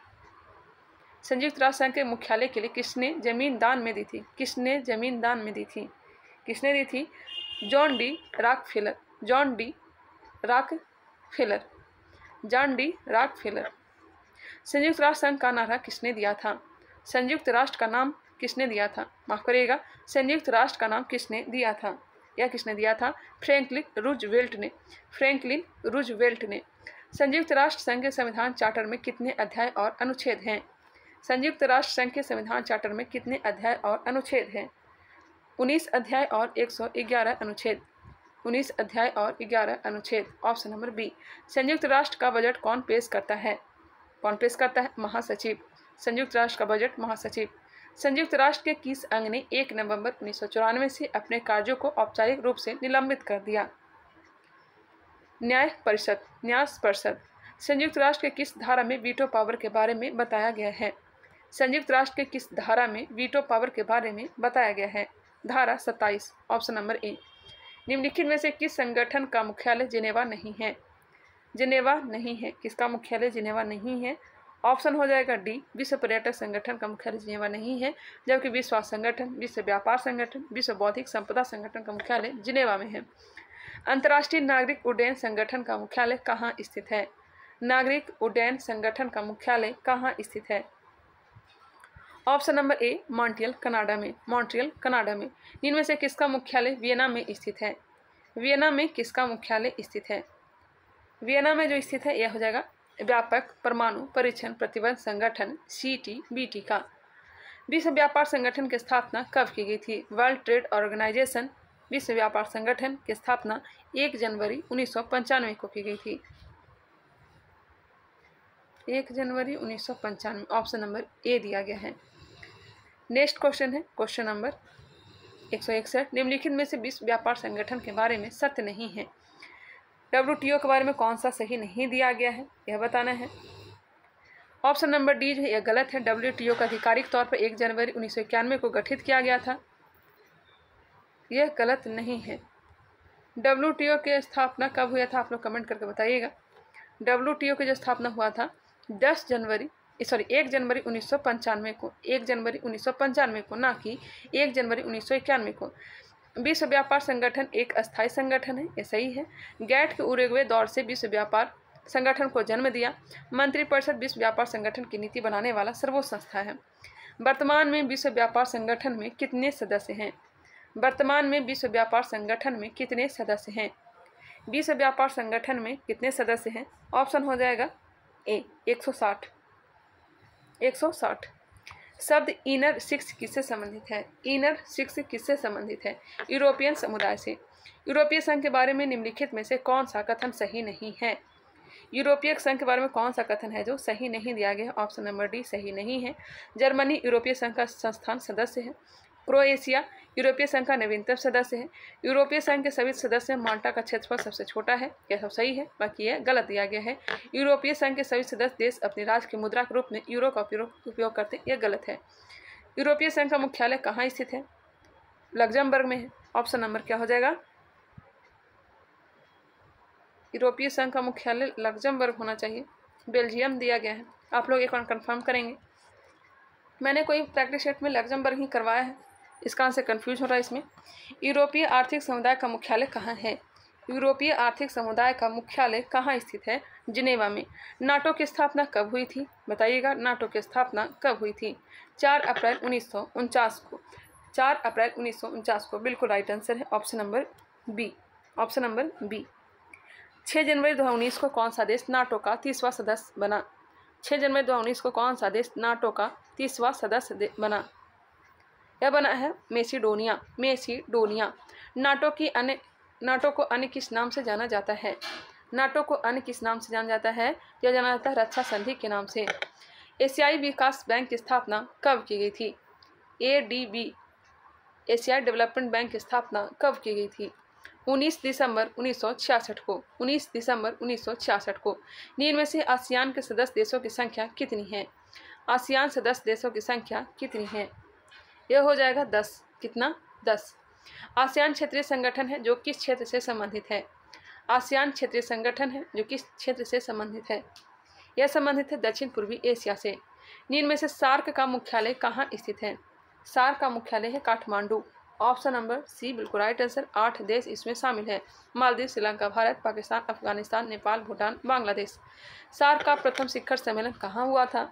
संयुक्त राष्ट्र संघ के मुख्यालय के लिए किसने जमीन दान में दी थी? किसने जमीन दान में दी थी? किसने दी थी? John D Rockefeller. संयुक्त राष्ट्र संघ का नारा किसने दिया था? संयुक्त राष्ट्र का नाम किसने दिया था? माफ करिएगा, संयुक्त राष्ट्र का नाम किसने दिया था? यह किसने दिया था? फ्रैंकलिन रूजवेल्ट ने। संयुक्त राष्ट्र संघ के संविधान चार्टर में कितने अध्याय और अनुच्छेद हैं? संयुक्त राष्ट्र संघ के संविधान चार्टर में कितने अध्याय और अनुच्छेद हैं? 19 अध्याय और 111 अनुच्छेद। 19 अध्याय और 11 अनुच्छेद। Option number B. संयुक्त राष्ट्र का बजट कौन पेश करता है? कौन पेश करता है? महासचिव। संयुक्त राष्ट्र का बजट महासचिव। संयुक्त राष्ट्र के किस अंग ने 1 नवंबर 1994 से अपने कार्यों को औपचारिक रूप से निलंबित कर दिया? न्याय परिषद। संयुक्त राष्ट्र के किस धारा में वीटो पावर के बारे में बताया गया है? संयुक्त राष्ट्र के किस धारा में वीटो पावर के बारे में बताया गया है? धारा 27। Option number A. निम्नलिखित में से किस संगठन का मुख्यालय जिनेवा नहीं है? जिनेवा नहीं है। किसका मुख्यालय जिनेवा नहीं है? ऑप्शन हो जाएगा डी, विश्व पर्यटक संगठन का मुख्यालय जिनेवा नहीं है, जबकि विश्व स्वास्थ्य संगठन, विश्व व्यापार संगठन, विश्व बौद्धिक संपदा संगठन का मुख्यालय जिनेवा में है। अंतर्राष्ट्रीय नागरिक उड्डयन संगठन का मुख्यालय कहाँ स्थित है? नागरिक उड्डयन संगठन का मुख्यालय कहाँ स्थित है? Option number A, Montreal Canada में। इनमें से किसका मुख्यालय वियना में स्थित है? वियना में किसका मुख्यालय स्थित है? वियना में जो स्थित है यह हो जाएगा व्यापक परमाणु परीक्षण प्रतिबंध संगठन CTBT का। विश्व व्यापार संगठन की स्थापना कब की गई थी? वर्ल्ड ट्रेड ऑर्गेनाइजेशन विश्व व्यापार संगठन की स्थापना 1 जनवरी 1995 को की गई थी। 1 जनवरी 1995। ऑप्शन नंबर ए दिया गया है। नेक्स्ट क्वेश्चन है क्वेश्चन नंबर 161। निम्नलिखित में से विश्व व्यापार संगठन के बारे में सत्य नहीं है। WTO के बारे में कौन सा सही नहीं दिया गया है, यह बताना है। ऑप्शन नंबर डी जो है यह गलत है। WTO का आधिकारिक तौर पर 1 जनवरी 1991 को गठित किया गया था, यह गलत नहीं है। WTO की स्थापना कब हुआ था, आप लोग कमेंट करके बताइएगा। WTO की जो स्थापना हुआ था 1 जनवरी 1995 को, 1 जनवरी 1995 को, ना कि 1 जनवरी 1991 को। विश्व व्यापार संगठन एक अस्थायी संगठन है, ये सही है। गैट के उरुग्वे दौर से विश्व व्यापार संगठन को जन्म दिया। मंत्रिपरिषद विश्व व्यापार संगठन की नीति बनाने वाला सर्वोच्च संस्था है। वर्तमान में विश्व व्यापार संगठन में कितने सदस्य हैं? वर्तमान में विश्व व्यापार संगठन में कितने सदस्य हैं? विश्व व्यापार संगठन में कितने सदस्य हैं? ऑप्शन हो जाएगा ए 160। 160। शब्द इनर सिक्स किससे संबंधित है? इनर सिक्स किससे संबंधित है? यूरोपियन समुदाय से। यूरोपीय संघ के बारे में निम्नलिखित में से कौन सा कथन सही नहीं है? यूरोपीय संघ के बारे में कौन सा कथन है जो सही नहीं दिया गया? ऑप्शन नंबर डी सही नहीं है। जर्मनी यूरोपीय संघ का संस्थान सदस्य है। क्रोएशिया यूरोपीय संघ का नवीनतम सदस्य है। यूरोपीय संघ के सभी सदस्य माल्टा का क्षेत्रफल सबसे छोटा है। यह सब सही है, बाकी यह गलत दिया गया है। यूरोपीय संघ के सभी सदस्य देश अपनी राज्य की मुद्रा के रूप में यूरो का उपयोग करते हैं, यह गलत है। यूरोपीय संघ का मुख्यालय कहाँ स्थित है? लग्जमबर्ग में है। ऑप्शन नंबर क्या हो जाएगा? यूरोपीय संघ का मुख्यालय लग्जमबर्ग होना चाहिए। बेल्जियम दिया गया है, आप लोग एक बार कन्फर्म करेंगे। मैंने कोई प्रैक्टिस सेट में लग्जमबर्ग ही करवाया है, इसका आंसर कन्फ्यूज हो रहा है इसमें। यूरोपीय आर्थिक समुदाय का मुख्यालय कहाँ है? यूरोपीय आर्थिक समुदाय का मुख्यालय कहाँ स्थित है? जिनेवा में। नाटो की स्थापना कब हुई थी? बताइएगा, नाटो की स्थापना कब हुई थी? 4 अप्रैल 1949 को। 4 अप्रैल 1949 को बिल्कुल राइट आंसर है, option number B. Option number B. 6 जनवरी 2019 को कौन सा देश नाटो का 30वां सदस्य बना? 6 जनवरी 2019 को कौन सा देश नाटो का 30वां सदस्य बना? यह बना है मेसिडोनिया। मेसिडोनिया। नाटो को अन्य किस नाम से जाना जाता है? नाटो को अन्य किस नाम से जाना जाता है? यह जाना जाता है रक्षा संधि के नाम से। एशियाई विकास बैंक की स्थापना कब की गई थी? ADB एशियाई डेवलपमेंट बैंक की स्थापना कब की गई थी? 19 दिसंबर 1966 को। 19 दिसंबर 1966 को। निम्न में से आसियान के सदस्य देशों की संख्या कितनी है? आसियान सदस्य देशों की संख्या कितनी है? यह हो जाएगा 10। कितना? 10। आसियान क्षेत्रीय संगठन है जो किस क्षेत्र से संबंधित है? आसियान क्षेत्रीय संगठन है जो किस क्षेत्र से संबंधित है? यह संबंधित है दक्षिण पूर्वी एशिया से। निम्न में से सार्क का मुख्यालय कहाँ स्थित है? सार्क का मुख्यालय है काठमांडू। ऑप्शन नंबर सी बिल्कुल राइट आंसर। 8 देश इसमें शामिल है। मालदीव, श्रीलंका, भारत, पाकिस्तान, अफगानिस्तान, नेपाल, भूटान, बांग्लादेश। सार्क का प्रथम शिखर सम्मेलन कहाँ हुआ था?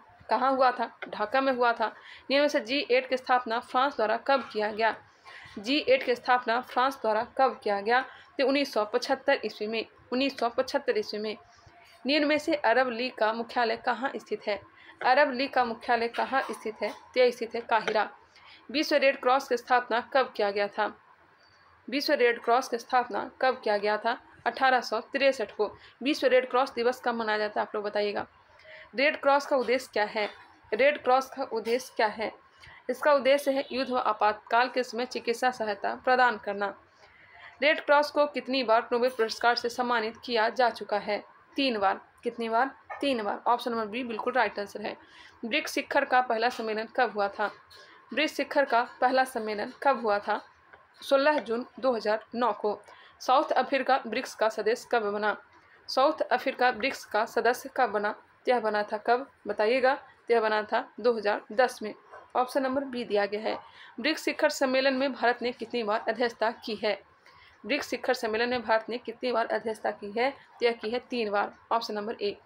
ढाका में हुआ था। निम्न में से G8 की स्थापना फ्रांस द्वारा कब किया गया? G8 की स्थापना फ्रांस द्वारा कब किया गया? तो 1975 ईस्वी में। 1975 ईस्वी में। निम्न में से अरब लीग का मुख्यालय कहाँ स्थित है? अरब लीग का मुख्यालय कहाँ स्थित है? तो स्थित है काहिरा। विश्व रेड क्रॉस की स्थापना कब किया गया था? विश्व रेड क्रॉस की स्थापना कब किया गया था? 1863 को। विश्व रेड क्रॉस दिवस कब मनाया जाता है, आप लोग बताइएगा। रेड क्रॉस का उद्देश्य क्या है? रेड क्रॉस का उद्देश्य क्या है? इसका उद्देश्य है युद्ध व आपातकाल के समय चिकित्सा सहायता प्रदान करना। रेड क्रॉस को कितनी बार नोबेल पुरस्कार से सम्मानित किया जा चुका है? 3 बार। कितनी बार? 3 बार। ऑप्शन नंबर बी बिल्कुल राइट आंसर है। ब्रिक्स शिखर का पहला सम्मेलन कब हुआ था? ब्रिक्स शिखर का पहला सम्मेलन कब हुआ था? 16 जून 2009 को। साउथ अफ्रीका ब्रिक्स का सदस्य कब बना? साउथ अफ्रीका ब्रिक्स का सदस्य कब बना? यह बना था कब? बताइएगा। यह बना था 2010 में। ऑप्शन नंबर बी दिया गया है। ब्रिक्स शिखर सम्मेलन में भारत ने कितनी बार अध्यक्षता की है? ब्रिक्स शिखर सम्मेलन में भारत ने कितनी बार अध्यक्षता की है? यह की है 3 बार। Option number A.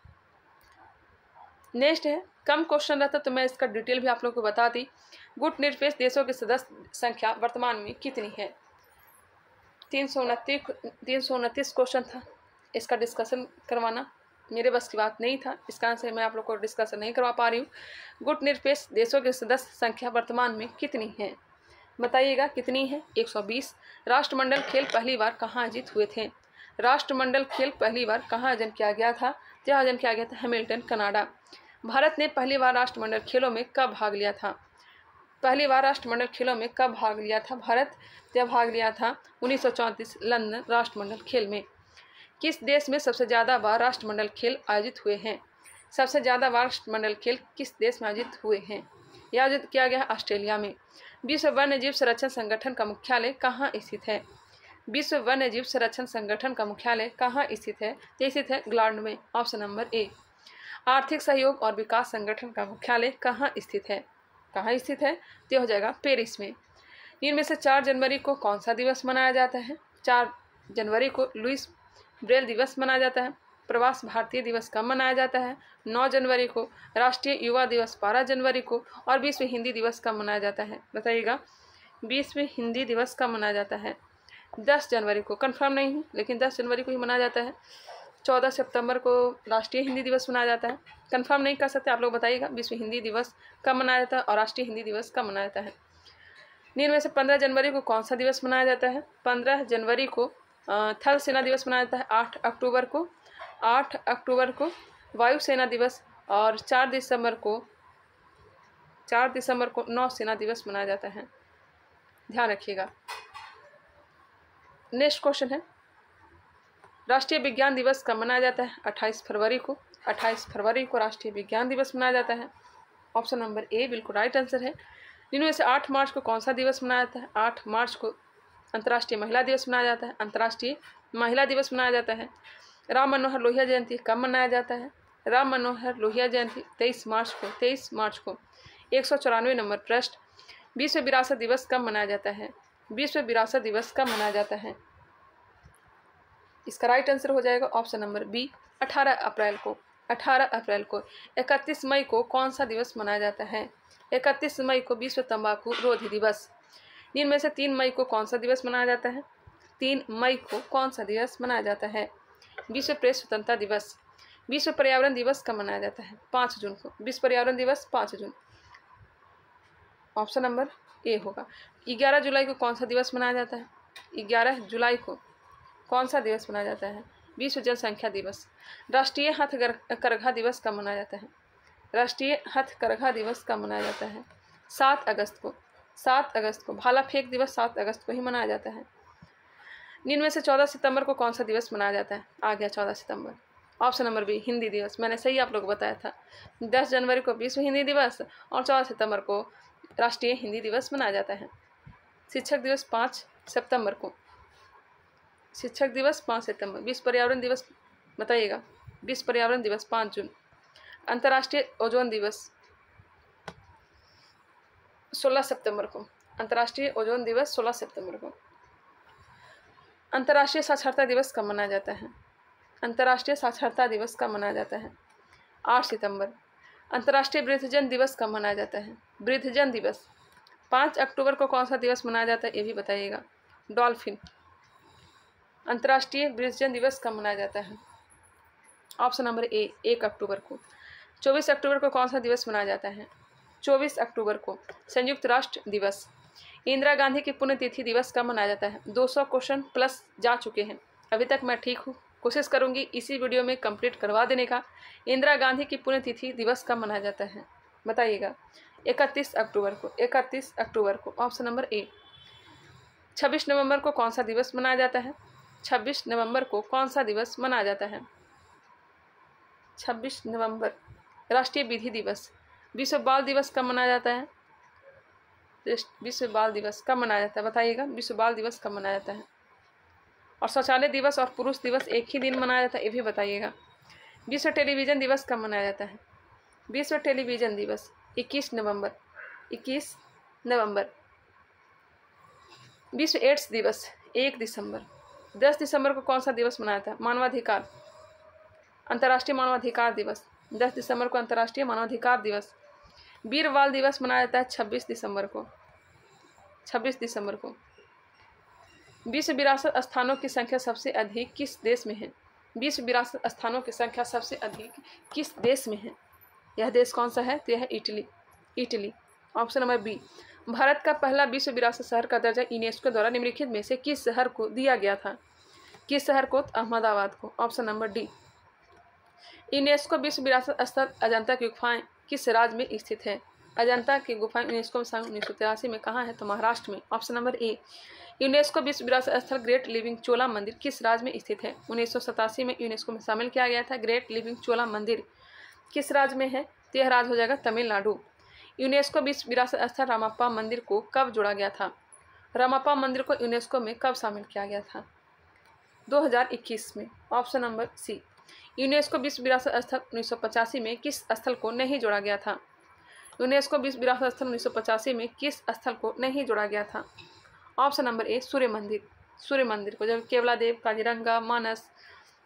नेक्स्ट है, कम क्वेश्चन रहता तो मैं इसका डिटेल भी आप लोगों को बता दी। गुट निरपेक्ष देशों की सदस्य संख्या वर्तमान में कितनी है? 329 क्वेश्चन था। इसका डिस्कशन करवाना मेरे बस की बात नहीं था, इसका आंसर मैं आप लोग को डिस्कशन नहीं करवा पा रही हूँ। गुट निरपेक्ष देशों की सदस्य संख्या वर्तमान में कितनी है? बताइएगा कितनी है? 120। राष्ट्रमंडल खेल पहली बार कहाँ आयोजित हुए थे? राष्ट्रमंडल खेल पहली बार कहाँ आयोजन किया गया था? यह आयोजन किया गया था हैमिल्टन, कनाडा। भारत ने पहली बार राष्ट्रमंडल खेलों में कब भाग लिया था? पहली बार राष्ट्रमंडल खेलों में कब भाग लिया था भारत? यह भाग लिया था 1934 लंदन राष्ट्रमंडल खेल में। किस देश में सबसे ज़्यादा बार राष्ट्रमंडल खेल आयोजित हुए हैं? सबसे ज़्यादा बार राष्ट्रमंडल खेल किस देश में आयोजित हुए हैं? यह आयोजित किया गया ऑस्ट्रेलिया में। विश्व वन्यजीव संरक्षण संगठन का मुख्यालय कहाँ स्थित है? विश्व वन्यजीव संरक्षण संगठन का मुख्यालय कहाँ स्थित है? यह स्थित है इंग्लैंड में। Option number A. आर्थिक सहयोग और विकास संगठन का मुख्यालय कहाँ स्थित है? कहाँ स्थित है? तो हो जाएगा पेरिस में। इनमें से 4 जनवरी को कौन सा दिवस मनाया जाता है? 4 जनवरी को लुइस ब्रेल दिवस मनाया जाता है। प्रवास भारतीय दिवस कब मनाया जाता है? 9 जनवरी को। राष्ट्रीय युवा दिवस 12 जनवरी को। और विश्व हिंदी दिवस कब मनाया जाता है? बताइएगा। विश्व हिंदी दिवस कब मनाया जाता है? 10 जनवरी को। कंफर्म नहीं हूँ, लेकिन 10 जनवरी को ही मनाया जाता है। 14 सितंबर को राष्ट्रीय हिंदी दिवस मनाया जाता है। कंफर्म नहीं कर सकते, आप लोग बताइएगा विश्व हिंदी दिवस कब मनाया जाता है और राष्ट्रीय हिंदी दिवस कब मनाया जाता है। इनमें से 15 जनवरी को कौन सा दिवस मनाया जाता है? 15 जनवरी को थल सेना दिवस मनाया जाता है। 8 अक्टूबर को वायुसेना दिवस और 4 दिसंबर को नौसेना दिवस मनाया जाता है। ध्यान रखिएगा। नेक्स्ट क्वेश्चन है, राष्ट्रीय विज्ञान दिवस कब मनाया जाता है? 28 फरवरी को। 28 फरवरी को राष्ट्रीय विज्ञान दिवस मनाया जाता है। ऑप्शन नंबर ए बिल्कुल राइट आंसर है। इनमें से 8 मार्च को कौन सा दिवस मनाया जाता है? 8 मार्च को अंतर्राष्ट्रीय महिला दिवस मनाया जाता है। अंतर्राष्ट्रीय महिला दिवस मनाया जाता है। राम मनोहर लोहिया जयंती कब मनाया जाता है? राम मनोहर लोहिया जयंती 23 मार्च को। 194 नंबर प्रश्न, विश्व विरासत दिवस कब मनाया जाता है? विश्व विरासत दिवस कब मनाया जाता है? इसका राइट आंसर हो जाएगा ऑप्शन नंबर बी 18 अप्रैल को। 18 अप्रैल को। 31 मई को कौन सा दिवस मनाया जाता है? 31 मई को विश्व तंबाकू रोधी दिवस। इनमें से 3 मई को कौन सा दिवस मनाया जाता है? 3 मई को कौन सा दिवस मनाया जाता है? विश्व प्रेस स्वतंत्रता दिवस। विश्व पर्यावरण दिवस कब मनाया जाता है? 5 जून को। विश्व पर्यावरण दिवस 5 जून। ऑप्शन नंबर ए होगा। 11 जुलाई को कौन सा दिवस मनाया जाता है? 11 जुलाई को कौन सा दिवस मनाया जाता है? विश्व जनसंख्या दिवस। राष्ट्रीय हथकरघा दिवस कब मनाया जाता है? राष्ट्रीय हथकरघा दिवस कब मनाया जाता है? 7 अगस्त को। 7 अगस्त को। भाला फेंक दिवस 7 अगस्त को ही मनाया जाता है। इनमें से 14 सितंबर को कौन सा दिवस मनाया जाता है? आ गया 14 सितंबर। Option number B Hindi Diwas. मैंने सही आप लोग को बताया था। 10 जनवरी को विश्व हिंदी दिवस और 14 सितंबर को राष्ट्रीय हिंदी दिवस मनाया जाता है। शिक्षक दिवस 5 सितंबर को। शिक्षक दिवस 5 सितंबर। विश्व पर्यावरण दिवस बताइएगा। विश्व पर्यावरण दिवस 5 जून। अंतर्राष्ट्रीय ओजोन दिवस 16 सितंबर को। अंतर्राष्ट्रीय ओजोन दिवस 16 सितंबर को। अंतर्राष्ट्रीय साक्षरता दिवस कब मनाया जाता है? अंतर्राष्ट्रीय साक्षरता दिवस कब मनाया जाता है? 8 सितंबर। अंतर्राष्ट्रीय वृद्धजन दिवस कब मनाया जाता है? वृद्धजन दिवस 5 अक्टूबर को कौन सा दिवस मनाया जाता है? ये भी बताइएगा। डॉल्फिन। अंतर्राष्ट्रीय वृद्धजन दिवस कब मनाया जाता है? ऑप्शन नंबर ए 1 अक्टूबर को। 24 अक्टूबर को कौन सा दिवस मनाया जाता है? 24 अक्टूबर को संयुक्त राष्ट्र दिवस। इंदिरा गांधी की पुण्यतिथि दिवस कब मनाया जाता है? 200 क्वेश्चन प्लस जा चुके हैं। अभी तक मैं ठीक हूँ, कोशिश करूँगी इसी वीडियो में कंप्लीट करवा देने का। इंदिरा गांधी की पुण्यतिथि दिवस कब मनाया जाता है? बताइएगा। 31 अक्टूबर को। 31 अक्टूबर को। ऑप्शन नंबर ए। 26 नवंबर को कौन सा दिवस मनाया जाता है? 26 नवंबर को कौन सा दिवस मनाया जाता है? 26 नवंबर राष्ट्रीय विधि दिवस। विश्व बाल दिवस कब मनाया जाता है? विश्व बाल दिवस कब मनाया जाता है? बताइएगा। विश्व बाल दिवस कब मनाया जाता है? और शौचालय दिवस और पुरुष दिवस एक ही दिन मनाया जाता है, ये भी बताइएगा। विश्व टेलीविज़न दिवस कब मनाया जाता है? विश्व टेलीविज़न दिवस 21 नवंबर। 21 नवंबर। विश्व एड्स दिवस 1 दिसंबर। 10 दिसंबर को कौन सा दिवस मनाया जाता है? मानवाधिकार। अंतर्राष्ट्रीय मानवाधिकार दिवस 10 दिसंबर को। अंतर्राष्ट्रीय मानवाधिकार दिवस। वीर बाल दिवस मनाया जाता है 26 दिसंबर को। 26 दिसंबर को। विश्व विरासत स्थानों की संख्या सबसे अधिक किस देश में है? विश्व विरासत स्थानों की संख्या सबसे अधिक किस देश में है? यह देश कौन सा है? तो यह है Italy. Italy. Option number B. Bharat का पहला विश्व विरासत शहर का दर्जा यूनेस्को द्वारा निम्नलिखित में से किस शहर को दिया गया था? किस शहर को? अहमदाबाद को। Option number D. यूनेस्को विश्व विरासत स्थल अजंता की गुफाएं किस राज्य में स्थित है? अजंता की गुफाएं यूनेस्को में 1983 में कहाँ है? तो महाराष्ट्र में। ऑप्शन नंबर ए। यूनेस्को विश्व विरासत स्थल ग्रेट लिविंग चोला मंदिर किस राज्य में स्थित है? 1987 में यूनेस्को में शामिल किया गया था। ग्रेट लिविंग चोला मंदिर किस राज्य में है? तो यह राज्य हो जाएगा तमिलनाडु। यूनेस्को विश्व विरासत स्थल रामप्पा मंदिर को कब जोड़ा गया था? रामप्पा मंदिर को यूनेस्को में कब शामिल किया गया था? 2021 में। ऑप्शन नंबर सी। यूनेस्को विश्व विरासत स्थल 1985 में किस स्थल को नहीं जोड़ा गया था? यूनेस्को विश्व विरासत स्थल 1985 में किस स्थल को नहीं जोड़ा गया था? ऑप्शन नंबर ए सूर्य मंदिर। सूर्य मंदिर को, जब केवलादेव, काजीरंगा, मानस,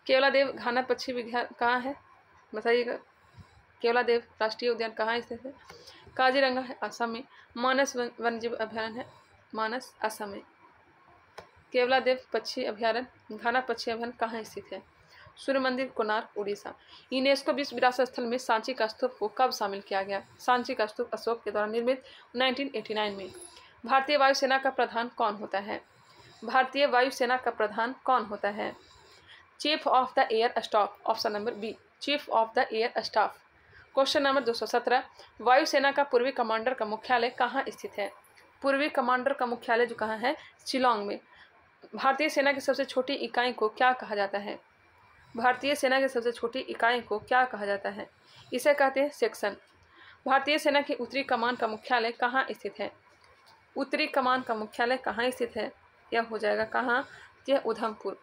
केवलादेव घाना पक्षी विज्ञान कहाँ है, बताइएगा। केवलादेव राष्ट्रीय उद्यान कहाँ स्थित है, काजीरंगा है असम में। मानस वन्यजीव अभयारण्य है, मानस असम में। केवलादेव पक्षी अभयारण्य, घाना पक्षी अभयारण्य कहाँ स्थित है, सूर्य मंदिर कोणार्क उड़ीसा। यूनेस्को विश्व विरासत स्थल में सांची का स्तूप को कब शामिल किया गया, सांची का स्तूप अशोक के द्वारा निर्मित 1989 में। भारतीय वायुसेना का प्रधान कौन होता है, भारतीय वायुसेना का प्रधान कौन होता है, chief of the air staff, option number B, chief of the air staff. Question number 217, वायुसेना का पूर्वी कमांडर का मुख्यालय कहाँ स्थित है, पूर्वी कमांडर का मुख्यालय जो कहाँ है, शिलोंग में। भारतीय सेना की सबसे छोटी इकाई को क्या कहा जाता है, भारतीय सेना की सबसे छोटी इकाई को क्या कहा जाता है, इसे कहते हैं सेक्शन। भारतीय सेना की उत्तरी कमान का मुख्यालय कहाँ स्थित है, उत्तरी कमान का मुख्यालय कहाँ स्थित है, यह हो जाएगा कहाँ, यह उधमपुर।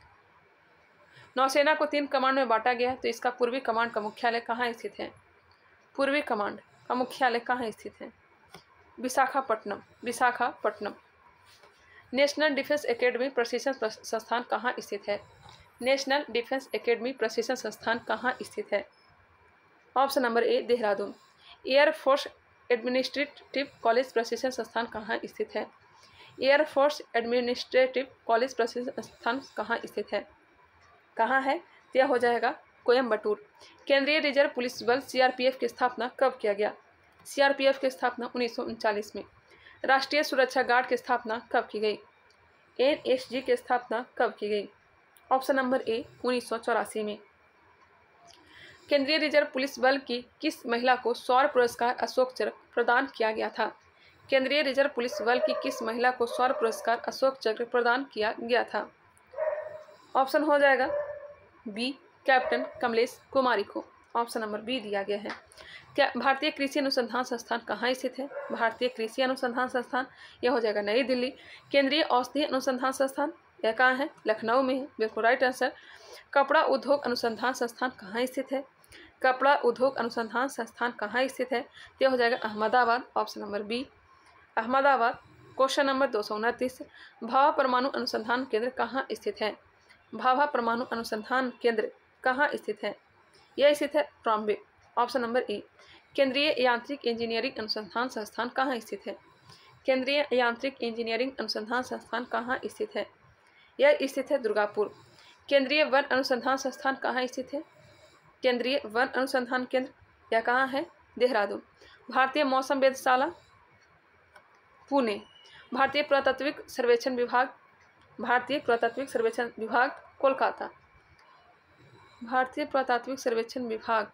नौसेना को 3 कमांड में बांटा गया है, तो इसका पूर्वी कमांड का मुख्यालय कहाँ स्थित है, पूर्वी कमांड का मुख्यालय कहाँ स्थित है, Visakhapatnam, Visakhapatnam. National defence academy प्रशिक्षण संस्थान कहाँ स्थित है, नेशनल डिफेंस एकेडमी प्रशिक्षण संस्थान कहाँ स्थित है, option number A, Dehradun. Air force administrative college प्रशिक्षण संस्थान कहाँ स्थित है, एयरफोर्स एडमिनिस्ट्रेटिव कॉलेज प्रशिक्षण संस्थान कहाँ स्थित है, कहाँ है, यह हो जाएगा कोयम्बटूर। केंद्रीय रिजर्व पुलिस बल सीआरपीएफ की स्थापना कब किया गया, सीआरपीएफ की स्थापना 1939 में। राष्ट्रीय सुरक्षा गार्ड की स्थापना कब की गई, एनएसजी की स्थापना कब की गई, ऑप्शन नंबर ए, 1984 में। केंद्रीय रिजर्व पुलिस बल की किस महिला को शौर्य पुरस्कार अशोक चक्र प्रदान किया गया था, केंद्रीय रिजर्व पुलिस बल की किस महिला को शौर्य पुरस्कार अशोक चक्र प्रदान किया गया था, ऑप्शन हो जाएगा बी, कैप्टन कमलेश कुमारी को, ऑप्शन नंबर बी दिया गया है। क्या भारतीय कृषि अनुसंधान संस्थान कहाँ स्थित है, भारतीय कृषि अनुसंधान संस्थान, यह हो जाएगा नई दिल्ली। केंद्रीय औषधि अनुसंधान संस्थान, यह कहाँ है, लखनऊ में है, बिल्कुल राइट आंसर। कपड़ा उद्योग अनुसंधान संस्थान कहाँ स्थित है, कपड़ा उद्योग अनुसंधान संस्थान कहाँ स्थित है, यह हो जाएगा Ahmedabad, option number B, Ahmedabad. Question number 229, Bhabha परमाणु अनुसंधान केंद्र कहाँ स्थित है, भाभा परमाणु अनुसंधान केंद्र कहाँ स्थित है, यह स्थित है बॉम्बे, ऑप्शन नंबर ए। केंद्रीय यांत्रिक इंजीनियरिंग अनुसंधान संस्थान कहाँ स्थित है, केंद्रीय यांत्रिक इंजीनियरिंग अनुसंधान संस्थान कहाँ स्थित है, यह स्थित है दुर्गापुर। केंद्रीय वन अनुसंधान संस्थान कहाँ स्थित है, केंद्रीय वन अनुसंधान केंद्र, यह कहाँ है, देहरादून। भारतीय मौसम वेधशाला, पुणे। भारतीय पुरातात्विक सर्वेक्षण विभाग, भारतीय पुरातात्विक सर्वेक्षण विभाग, कोलकाता। भारतीय पुरातात्विक सर्वेक्षण विभाग,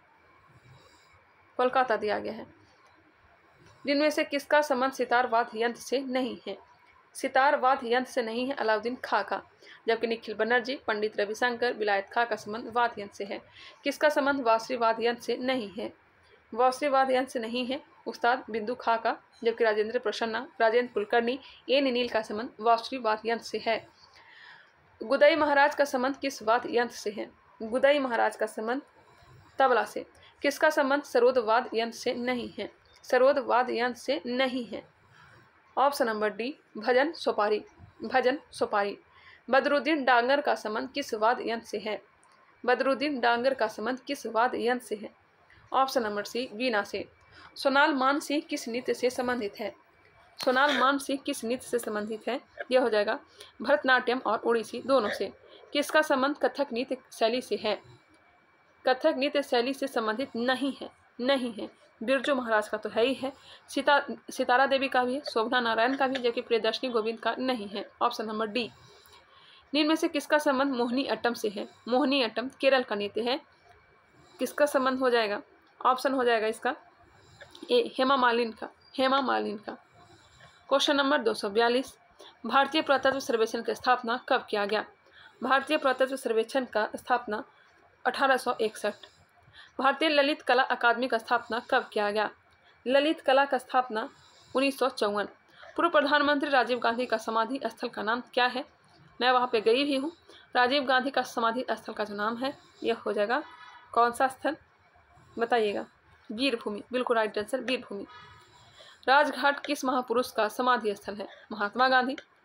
कोलकाता दिया गया है। जिनमें से किसका संबंध सितार वाद्य यंत्र से नहीं है, सितार वाद्य यंत्र से नहीं है अलाउद्दीन खां का, जबकि निखिल बनर्जी, पंडित रविशंकर, विलायत खां का संबंध वाद्य यंत्र से है। किसका संबंध बांसुरी वाद्य यंत्र से नहीं है, बांसुरी वाद्य यंत्र से नहीं है उस्ताद बिंदु खां का, जबकि राजेंद्र प्रसन्ना, राजेंद्र कुलकर्णी, ए नील का संबंध बांसुरी वाद्य यंत्र से है। गुदई महाराज का संबंध किस वाद्य यंत्र से है, गुदई महाराज का संबंध तबला से। किसका संबंध सरोद वाद्य यंत्र से नहीं है, सरोद वाद्य यंत्र से नहीं है, option number D, Bhajan Sopori, Bhajan Sopori. Badruddin Dangar का संबंध किस वाद्य यंत्र से है, बदरुद्दीन डांगर का संबंध किस वाद्य यंत्र से है, ऑप्शन नंबर सी, वीणा से। सोनाल मानसिंह किस नृत्य से संबंधित है, सोनाल मानसिंह किस नृत्य से संबंधित है, यह हो जाएगा भरतनाट्यम और ओडिसी दोनों से। किसका संबंध कथक नृत्य शैली से है, कथक नृत्य शैली से संबंधित नहीं है, नहीं है। बिरजू महाराज का तो है ही है, सितारा देवी का भी है, शोभना नारायण का भी, जबकि प्रियदर्शनी गोविंद का नहीं है, ऑप्शन नंबर डी। निम्न में से किसका संबंध मोहिनी अट्टम से है, मोहिनी अट्टम केरल का नृत्य है, किसका संबंध हो जाएगा, ऑप्शन हो जाएगा इसका ए, हेमा मालिनी का, हेमा मालिनी का। क्वेश्चन नंबर 242, भारतीय पुरातत्व सर्वेक्षण की स्थापना कब किया गया, भारतीय पुरातत्व सर्वेक्षण का स्थापना 1861। भारतीय ललित कला अकादमी का स्थापना कब किया गया, ललित कला का स्थापना 1954। पूर्व प्रधानमंत्री राजीव गांधी का समाधि स्थल का नाम क्या है, मैं वहाँ पे गई भी हूँ। राजीव गांधी का समाधि स्थल का जो नाम है यह हो जाएगा कौन सा स्थल, बताइएगा, वीरभूमि, बिल्कुल राइट आंसर वीरभूमि। राजघाट किस महापुरुष का समाधि स्थल है, महात्मा गांधी,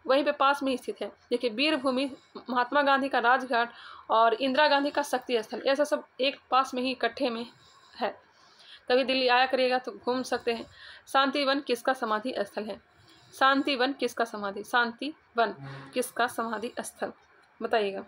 वहीं पे पास में ही स्थित है। देखिए वीरभूमि, महात्मा गांधी का राजघाट और इंदिरा गांधी का शक्ति स्थल, ऐसा सब एक पास में ही इकट्ठे में है। कभी दिल्ली आया करिएगा तो घूम सकते हैं। शांतिवन किसका समाधि स्थल है? शांतिवन किसका समाधि, शांतिवन किसका समाधि स्थल बताइएगा।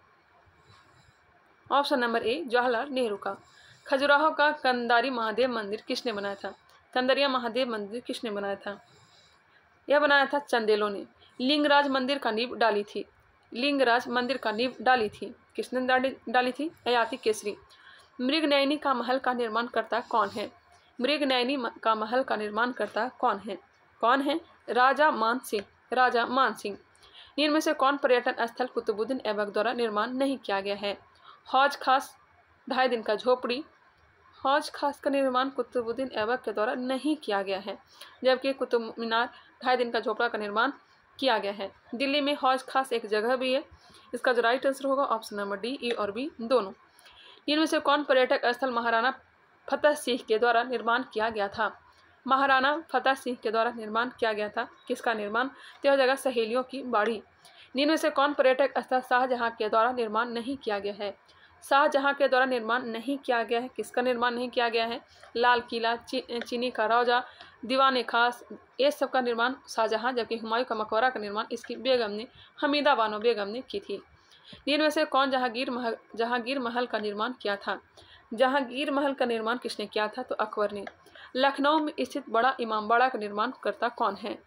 Option number A Jawaharlal Nehru का। खजुराहो का कंदारी महादेव मंदिर किसने बनाया था? कंदरिया महादेव मंदिर किसने बनाया था? यह बनाया था चंदेलों ने। लिंगराज मंदिर का नींव डाली थी, लिंगराज मंदिर का नींव डाली थी किसने डाली थी? ययाति केसरी। मृगनयनी का महल का निर्माण करता कौन है? मृगनयनी का महल का निर्माण करता कौन है? कौन है? राजा मान सिंह, राजा मान सिंह। निम्न में से कौन पर्यटन स्थल कुतुबुद्दीन ऐबक द्वारा निर्माण नहीं किया गया है? हौज खास, 2.5 दिन का झोपड़ी। हौज खास का निर्माण कुतुबुद्दीन ऐबक के द्वारा नहीं किया गया है, जबकि कुतुब मीनार, 2.5 दिन का झोपड़ा का निर्माण किया गया है। दिल्ली में हौज खास एक जगह भी है। इसका जो राइट आंसर होगा ऑप्शन नंबर डी, ए और बी दोनों। इनमें से कौन पर्यटक स्थल महाराणा फतेह सिंह के द्वारा निर्माण किया गया था? महाराणा फतेह सिंह के द्वारा निर्माण किया गया था। किसका निर्माण? तो यह जगह सहेलियों की बाड़ी। इनमें से कौन पर्यटक स्थल शाहजहां के द्वारा निर्माण नहीं किया गया है? शाहजहां के द्वारा निर्माण नहीं किया गया है। किसका निर्माण नहीं किया गया है? लाल किला, चीनी का रौजा, दीवाने खास, ये सब का निर्माण शाहजहां, जबकि हुमायूं का मकबरा का निर्माण इसकी बेगम ने, हमीदा बानो बेगम ने की थी। इनमें से कौन जहांगीर महल का निर्माण किया था? जहांगीर महल का निर्माण किसने किया था? तो अकबर ने। लखनऊ में स्थित बड़ा इमामबाड़ा का निर्माण करता कौन है?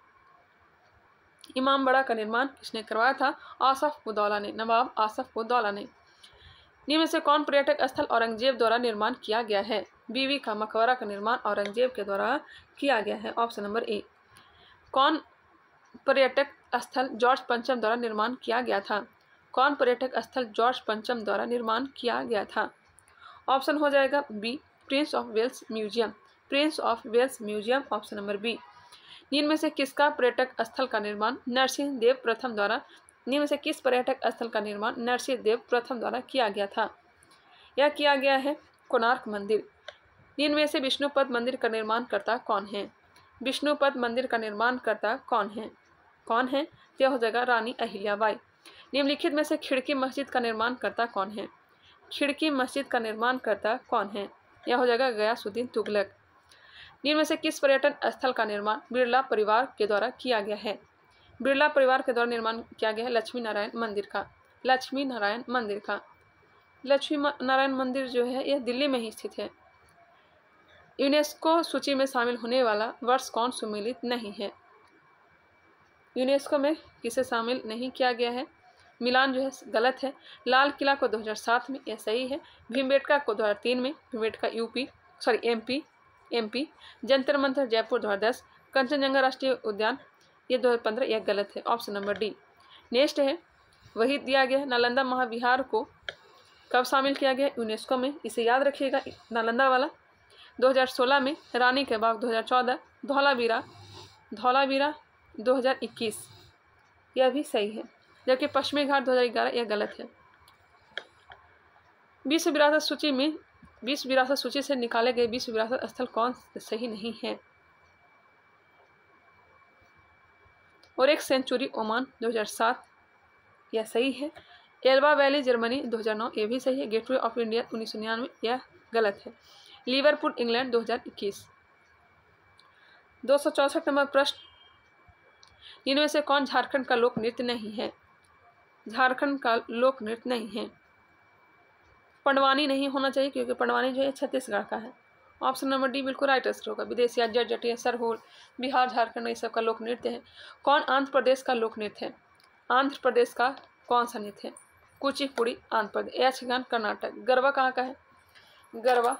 इमामबाड़ा का निर्माण किसने करवाया था? आसफ उदौला ने, नवाब आसफ उदौला ने। निम्न में से कौन पर्यटक स्थल औरंगजेब द्वारा निर्माण किया गया है? बीवी का मकबरा का निर्माण औरंगजेब के द्वारा किया गया है। Option number A. कौन पर्यटक स्थल जॉर्ज पंचम द्वारा निर्माण किया गया था? कौन पर्यटक स्थल जॉर्ज पंचम द्वारा निर्माण किया गया था? ऑप्शन हो जाएगा B, prince of Wales museum, prince of Wales museum, option number B. निम्न में से किसका पर्यटक स्थल का निर्माण नरसिंह देव प्रथम द्वारा, निम्न में से किस पर्यटक स्थल का निर्माण नरसिंह देव प्रथम द्वारा किया गया था? यह किया गया है कोणार्क मंदिर। निम्न में से विष्णुपद मंदिर का निर्माण करता कौन है? विष्णुपद मंदिर का निर्माण करता कौन है? कौन है? यह हो जाएगा रानी अहिल्याबाई। निम्नलिखित में से खिड़की मस्जिद का निर्माण करता कौन है? खिड़की मस्जिद का निर्माण करता कौन है? यह हो जाएगा गयासुद्दीन तुगलक। निम्न में से किस पर्यटन स्थल का निर्माण बिरला परिवार के द्वारा किया गया है? बिरला परिवार के द्वारा निर्माण किया गया है लक्ष्मी नारायण मंदिर का, लक्ष्मी नारायण मंदिर का। लक्ष्मी नारायण मंदिर जो है यह दिल्ली में ही स्थित है। यूनेस्को सूची में शामिल होने वाला वर्ष कौन सम्मिलित नहीं है? यूनेस्को में किसे शामिल नहीं किया गया है? मिलान जो है गलत है। लाल किला को 2007 में, यह सही है। भीमबेटका को 2003 में, भीमबेटका एमपी। जंतर मंतर जयपुर 2010। कंचनजंगा राष्ट्रीय उद्यान ये 2015, यह गलत है। Option number D. नेक्स्ट है वही दिया गया है नालंदा महाविहार को कब शामिल किया गया यूनेस्को में? इसे याद रखिएगा, नालंदा वाला 2016 में, रानी के बाग 2014, धौलावीरा 2021, यह भी सही है। जबकि पश्चिमी घाट 2011, यह गलत है। विश्व विरासत सूची से निकाले गए विश्व विरासत स्थल कौन सही नहीं है? और एक सेंचुरी ओमान 2007, यह सही है। एल्बा वैली जर्मनी 2009, यह भी सही है। गेटवे ऑफ इंडिया 1999, यह गलत है। Liverpool England 2021। 264 नंबर प्रश्न, इनमें से कौन झारखंड का लोक नृत्य नहीं है? झारखंड का लोक नृत्य नहीं है। पंडवानी नहीं होना चाहिए क्योंकि पंडवानी जो है छत्तीसगढ़ का है। ऑप्शन नंबर डी बिल्कुल राइट आंसर होगा। विदेशिया, जट जटिया, सरहुल, बिहार, झारखंड, ये सब का लोक नृत्य है। कौन आंध्र प्रदेश का लोक नृत्य है? आंध्र प्रदेश का कौन सा नृत्य है? कुचिपुड़ी आंध्र प्रदेश। यक्षगान कर्नाटक। गरबा कहाँ का है? गरबा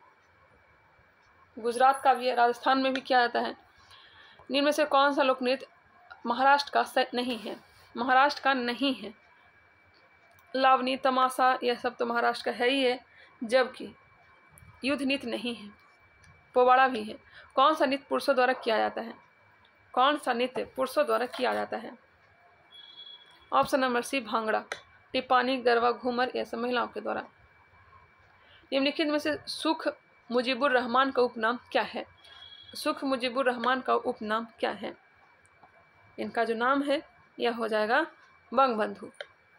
गुजरात का भी है, राजस्थान में भी किया जाता है। निम्न में से कौन सा लोक नृत्य महाराष्ट्र का नहीं है? महाराष्ट्र का नहीं है। लावनी, तमाशा, यह सब तो महाराष्ट्र का है ही है, जबकि युद्ध नृत्य नहीं है। पोवाड़ा भी है। कौन सा नृत्य पुरुषों द्वारा किया जाता है? कौन सा नृत्य पुरुषों द्वारा किया जाता है? Option number C Bhangra. Tippani, Garba, Ghoomar, यह सब महिलाओं के द्वारा। निम्नलिखित में से सुख मुजीबुर रहमान का उपनाम क्या है? सुख मुजीबुर रहमान का उपनाम क्या है? इनका जो नाम है यह हो जाएगा बंगबंधु।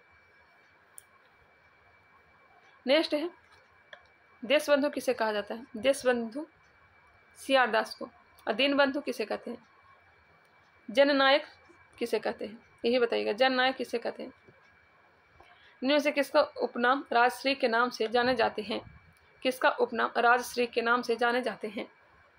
नेक्स्ट है देशबंधु किसे कहा जाता है? देशबंधु सीआर दास को। और दीनबंधु किसे कहते हैं? जननायक किसे कहते हैं? यही बताइएगा, जननायक किसे कहते हैं? इनमें से किसका उपनाम राजश्री के नाम से जाने जाते हैं? किसका उपनाम राजश्री के नाम से जाने जाते हैं?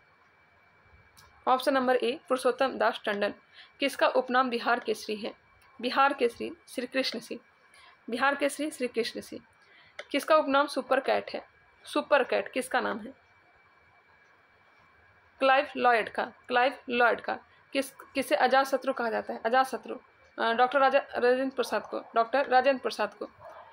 Option number A Purushottam Das Tandon. किसका उपनाम बिहार केसरी है? बिहार केसरी श्री कृष्ण सिंह। बिहार केसरी श्री कृष्ण सिंह। किसका उपनाम सुपर कैट है? सुपर कैट किसका नाम है? क्लाइव लॉयड का। क्लाइव लॉयड का। किसे अजातशत्रु कहा जाता है? अजातशत्रु डॉक्टर राजेंद्र प्रसाद को। डॉक्टर राजेंद्र प्रसाद को।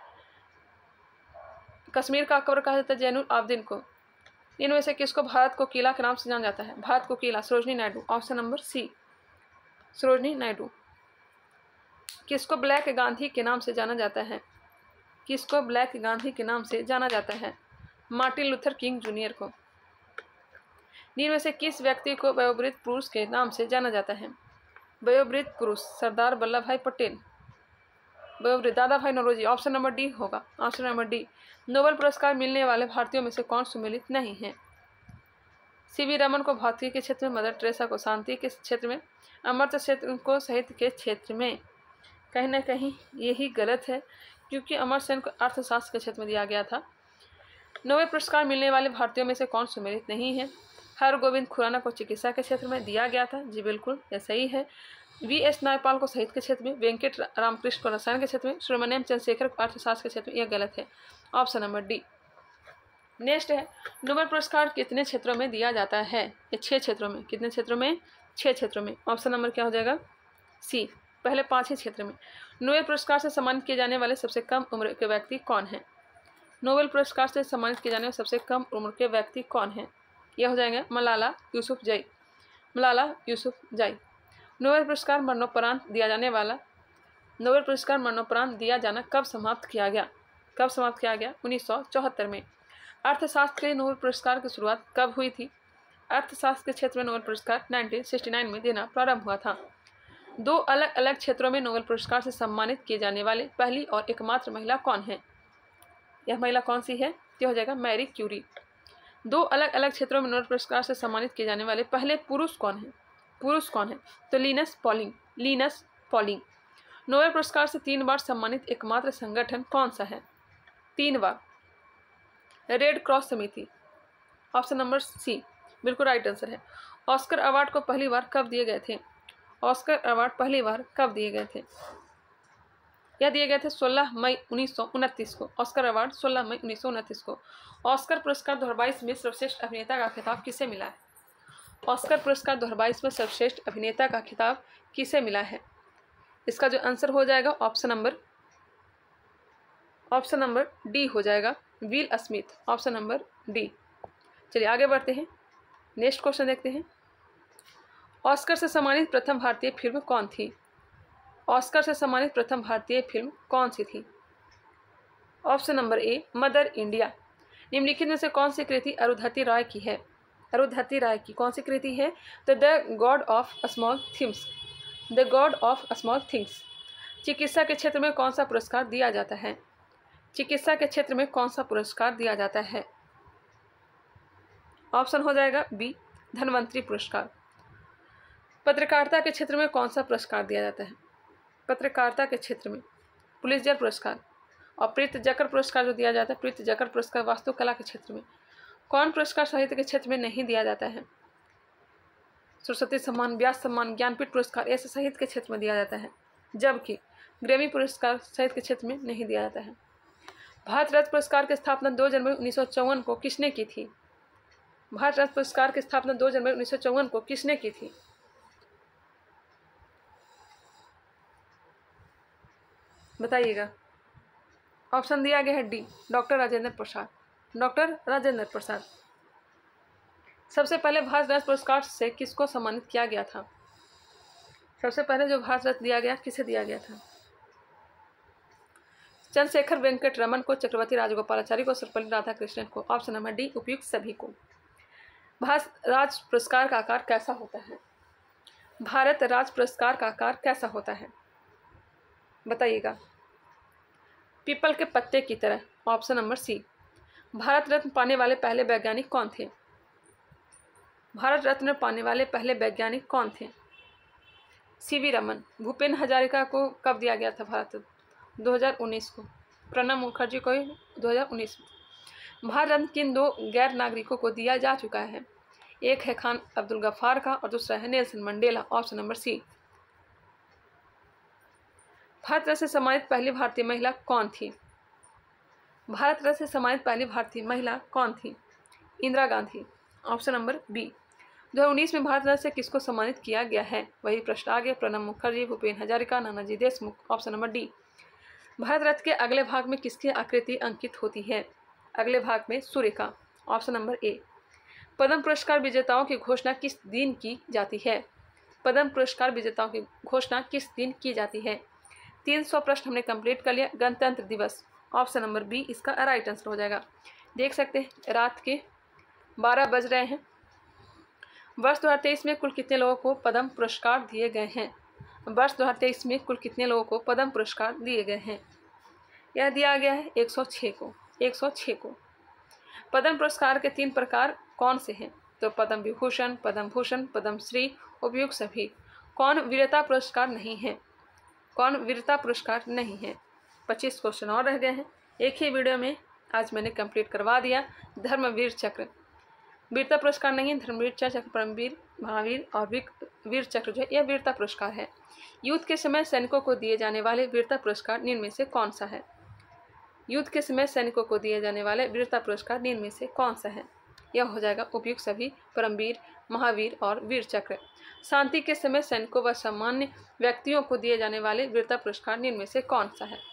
कश्मीर का अकबर कहा जाता है जैनुल आबदीन को। इनमें से किसको भारत को किला के नाम से जाना जाता है? भारत को किला Sarojini Naidu. Option number C Sarojini Naidu. किसको ब्लैक गांधी के नाम से जाना जाता है? किसको ब्लैक गांधी के नाम से जाना जाता है? मार्टिन लूथर किंग जूनियर को। इनमें से किस व्यक्ति को वयोवृद्ध पुरुष के नाम से जाना जाता है? वयोवृद्ध पुरुष सरदार वल्लभ भाई पटेल। वयोवृद्ध Dadabhai Naoroji. Option number D होगा। Option number D. नोबेल पुरस्कार मिलने वाले भारतीयों में से कौन सम्मिलित नहीं है? सीवी रमन को भौतिकी के क्षेत्र में, मदर टेरेसा को शांति के क्षेत्र में, अमर्त्य सेन को साहित्य के क्षेत्र में। कहीं ना कहीं यही गलत है, क्योंकि अमर्त्य सेन को अर्थशास्त्र के क्षेत्र में दिया गया था। नोबेल पुरस्कार मिलने वाले भारतीयों में से कौन सम्मिलित नहीं है? हरगोविंद खुराना को चिकित्सा के क्षेत्र में दिया गया था। जी बिल्कुल, यह सही है। वी.एस. नायपाल को साहित्य के क्षेत्र में, वेंकट रामकृष्ण को रसायन के क्षेत्र में, सुब्रमण्यम चंद्रशेखर को अर्थशास्त्र के क्षेत्र में। यह गलत है। Option number D. नेक्स्ट है नोबेल पुरस्कार कितने क्षेत्रों में दिया जाता है? ये 6 क्षेत्रों में। कितने क्षेत्रों में? 6 क्षेत्रों में। ऑप्शन नंबर क्या हो जाएगा? सी पहले 5 ही क्षेत्र में। नोबेल पुरस्कार से सम्मानित किए जाने वाले सबसे कम उम्र के व्यक्ति कौन है? नोबेल पुरस्कार से सम्मानित किए जाने वाले सबसे कम उम्र के व्यक्ति कौन है? यह हो जाएंगे मलाला यूसुफजई। मलाला यूसुफजई। नोबेल पुरस्कार मरणोपरांत दिया जाने वाला नोबेल पुरस्कार मरणोपरांत दिया जाना कब समाप्त किया गया? कब समाप्त किया गया? 1974 में। अर्थशास्त्र के नोबेल पुरस्कार की शुरुआत कब हुई थी? अर्थशास्त्र के क्षेत्र में नोबेल पुरस्कार 1969 में देना प्रारंभ हुआ था। 2 अलग अलग क्षेत्रों में नोबेल पुरस्कार से सम्मानित किए जाने वाले पहली और एकमात्र महिला कौन है? यह महिला कौन सी है? यह हो जाएगा मैरी क्यूरी। 2 अलग अलग क्षेत्रों में नोबेल पुरस्कार से सम्मानित किए जाने वाले पहले पुरुष कौन है? पुरुष कौन है? तो Linus Pauling. Linus Pauling. Nobel पुरस्कार से 3 बार सम्मानित एकमात्र संगठन कौन सा है? 3 बार। रेड क्रॉस समिति। ऑप्शन नंबर सी बिल्कुल राइट आंसर है। ऑस्कर अवार्ड को पहली बार कब दिए गए थे? ऑस्कर अवार्ड पहली बार कब दिए गए थे? यह दिए गए थे 16 मई 1929 को। ऑस्कर अवार्ड 16 मई 1929 को। ऑस्कर पुरस्कार 2022 में सर्वश्रेष्ठ अभिनेता का खिताब किसे मिला है? ऑस्कर पुरस्कार 2022 में सर्वश्रेष्ठ अभिनेता का खिताब किसे मिला है? इसका जो आंसर हो जाएगा ऑप्शन नंबर डी हो जाएगा, Will Smith. Option number D. चलिए आगे बढ़ते हैं, नेक्स्ट क्वेश्चन देखते हैं। ऑस्कर से सम्मानित प्रथम भारतीय फिल्म कौन थी? ऑस्कर से सम्मानित प्रथम भारतीय फिल्म कौन सी थी? Option number A mother India. निम्नलिखित में से कौन सी कृति अरुंधति रॉय की है? अरुंधति रॉय की कौन सी कृति है? तो the God of small things. The God of small things. चिकित्सा के क्षेत्र में कौन सा पुरस्कार दिया जाता है? चिकित्सा के क्षेत्र में कौन सा पुरस्कार दिया जाता है? ऑप्शन हो जाएगा बी धन्वंतरी पुरस्कार। पत्रकारिता के क्षेत्र में कौन सा पुरस्कार दिया जाता है? पत्रकारिता के क्षेत्र में पुलित्जर पुरस्कार। और प्रीतजकर पुरस्कार जो दिया जाता है, प्रीतजकर पुरस्कार वास्तुकला के क्षेत्र में। कौन पुरस्कार साहित्य के क्षेत्र में नहीं दिया जाता है? सरस्वती सम्मान, व्यास सम्मान, ज्ञानपीठ पुरस्कार ऐसे साहित्य के क्षेत्र में दिया जाता है, जबकि ग्रैमी पुरस्कार साहित्य के क्षेत्र में नहीं दिया जाता है। भारत रत्न पुरस्कार की स्थापना 2 जनवरी 1954 को किसने की थी? भारत रत्न पुरस्कार की स्थापना 2 जनवरी 1954 को किसने की थी? बताइएगा। ऑप्शन दिया गया है D doctor Rajendra Prasad. Doctor Rajendra Prasad. सबसे पहले भारत रत्न पुरस्कार से किसको सम्मानित किया गया था? सबसे पहले जो भारत रत्न दिया गया किसे दिया गया था? चंद्रशेखर वेंकट रमन को, चक्रवर्ती राजगोपालाचारी को, सर्वपल्ली राधाकृष्णन को। ऑप्शन नंबर डी उपयुक्त सभी को। भारत राज पुरस्कार का आकार कैसा होता है? भारत राज्य पुरस्कार का आकार कैसा होता है, बताइएगा। पीपल के पत्ते की तरह, option number C. Bharat Ratna पाने वाले पहले वैज्ञानिक कौन थे, भारत रत्न पाने वाले पहले वैज्ञानिक कौन थे, सीवी रमन। भूपेन हजारिका को कब दिया गया था भारत रत्न, 2019 को। प्रणब मुखर्जी को 2019 में। भारत रत्न किन दो गैर नागरिकों को दिया जा चुका है, एक है खान अब्दुल गफ्फार का और दूसरा है Nelson Mandela, option number C. Bharat Ratna से सम्मानित पहली भारतीय महिला कौन थी, भारत रत्न से सम्मानित पहली भारतीय महिला कौन थी, Indira Gandhi, option number B. 2019 में भारत रत्न से किसको सम्मानित किया गया है, वही प्रश्न आगे। Pranab Mukherjee, Bhupen Hazarika, Nanaji Deshmukh, option number D. Bharat Ratna के अगले भाग में किसकी आकृति अंकित होती है, अगले भाग में सूर्य का, ऑप्शन नंबर ए। पद्म पुरस्कार विजेताओं की घोषणा किस दिन की जाती है, पद्म पुरस्कार विजेताओं की घोषणा किस दिन की जाती है। 300 प्रश्न हमने कंप्लीट कर लिया। गणतंत्र दिवस, ऑप्शन नंबर बी इसका राइट आंसर हो जाएगा। देख सकते हैं रात के 12 बज रहे हैं। वर्ष 2023 में कुल कितने लोगों को पद्म पुरस्कार दिए गए हैं, वर्ष 2023 में कुल कितने लोगों को पद्म पुरस्कार दिए गए हैं, यह दिया गया है 106 को, 106 को। पद्म पुरस्कार के 3 प्रकार कौन से हैं, तो पद्म विभूषण, पद्म भूषण, पद्म श्री, उपयुक्त सभी। कौन वीरता पुरस्कार नहीं है, कौन वीरता पुरस्कार नहीं है। 25 क्वेश्चन और रह गए हैं, एक ही वीडियो में आज मैंने कंप्लीट करवा दिया। धर्मवीर चक्र वीरता पुरस्कार नहीं है, धर्मवीर चक्र, परमवीर, महावीर और वीर चक्र जो है यह वीरता पुरस्कार है। युद्ध के समय सैनिकों को दिए जाने वाले वीरता पुरस्कार निम्न में से कौन सा है, युद्ध के समय सैनिकों को दिए जाने वाले वीरता पुरस्कार निम्न में से कौन सा है, यह हो जाएगा उपयुक्त सभी, परमवीर, महावीर और वीर चक्र। शांति के समय सैनिकों व सामान्य व्यक्तियों को दिए जाने वाले वीरता पुरस्कार निम्न में से कौन सा है,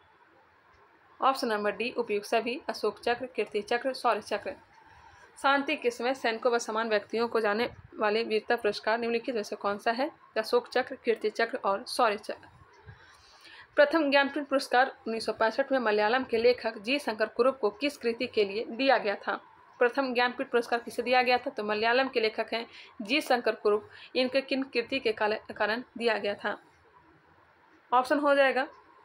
ऑप्शन नंबर डी उपयुक्त सभी, अशोक चक्र, कीर्ति चक्र, शौर्य चक्र। शांति के समय सैनिकों व समान व्यक्तियों को जाने वाले वीरता पुरस्कार निम्नलिखित में से कौन सा है, अशोक चक्र, कीर्ति चक्र और शौर्य चक्र। प्रथम ज्ञानपीठ पुरस्कार 1965 में मलयालम के लेखक जी शंकर कुरुप को किस कृति के लिए दिया गया था, प्रथम ज्ञानपीठ पुरस्कार किसे दिया गया था, तो मलयालम के लेखक हैं जी शंकर कुरुप। इनके किन कृति के कारण दिया गया था, ऑप्शन हो जाएगा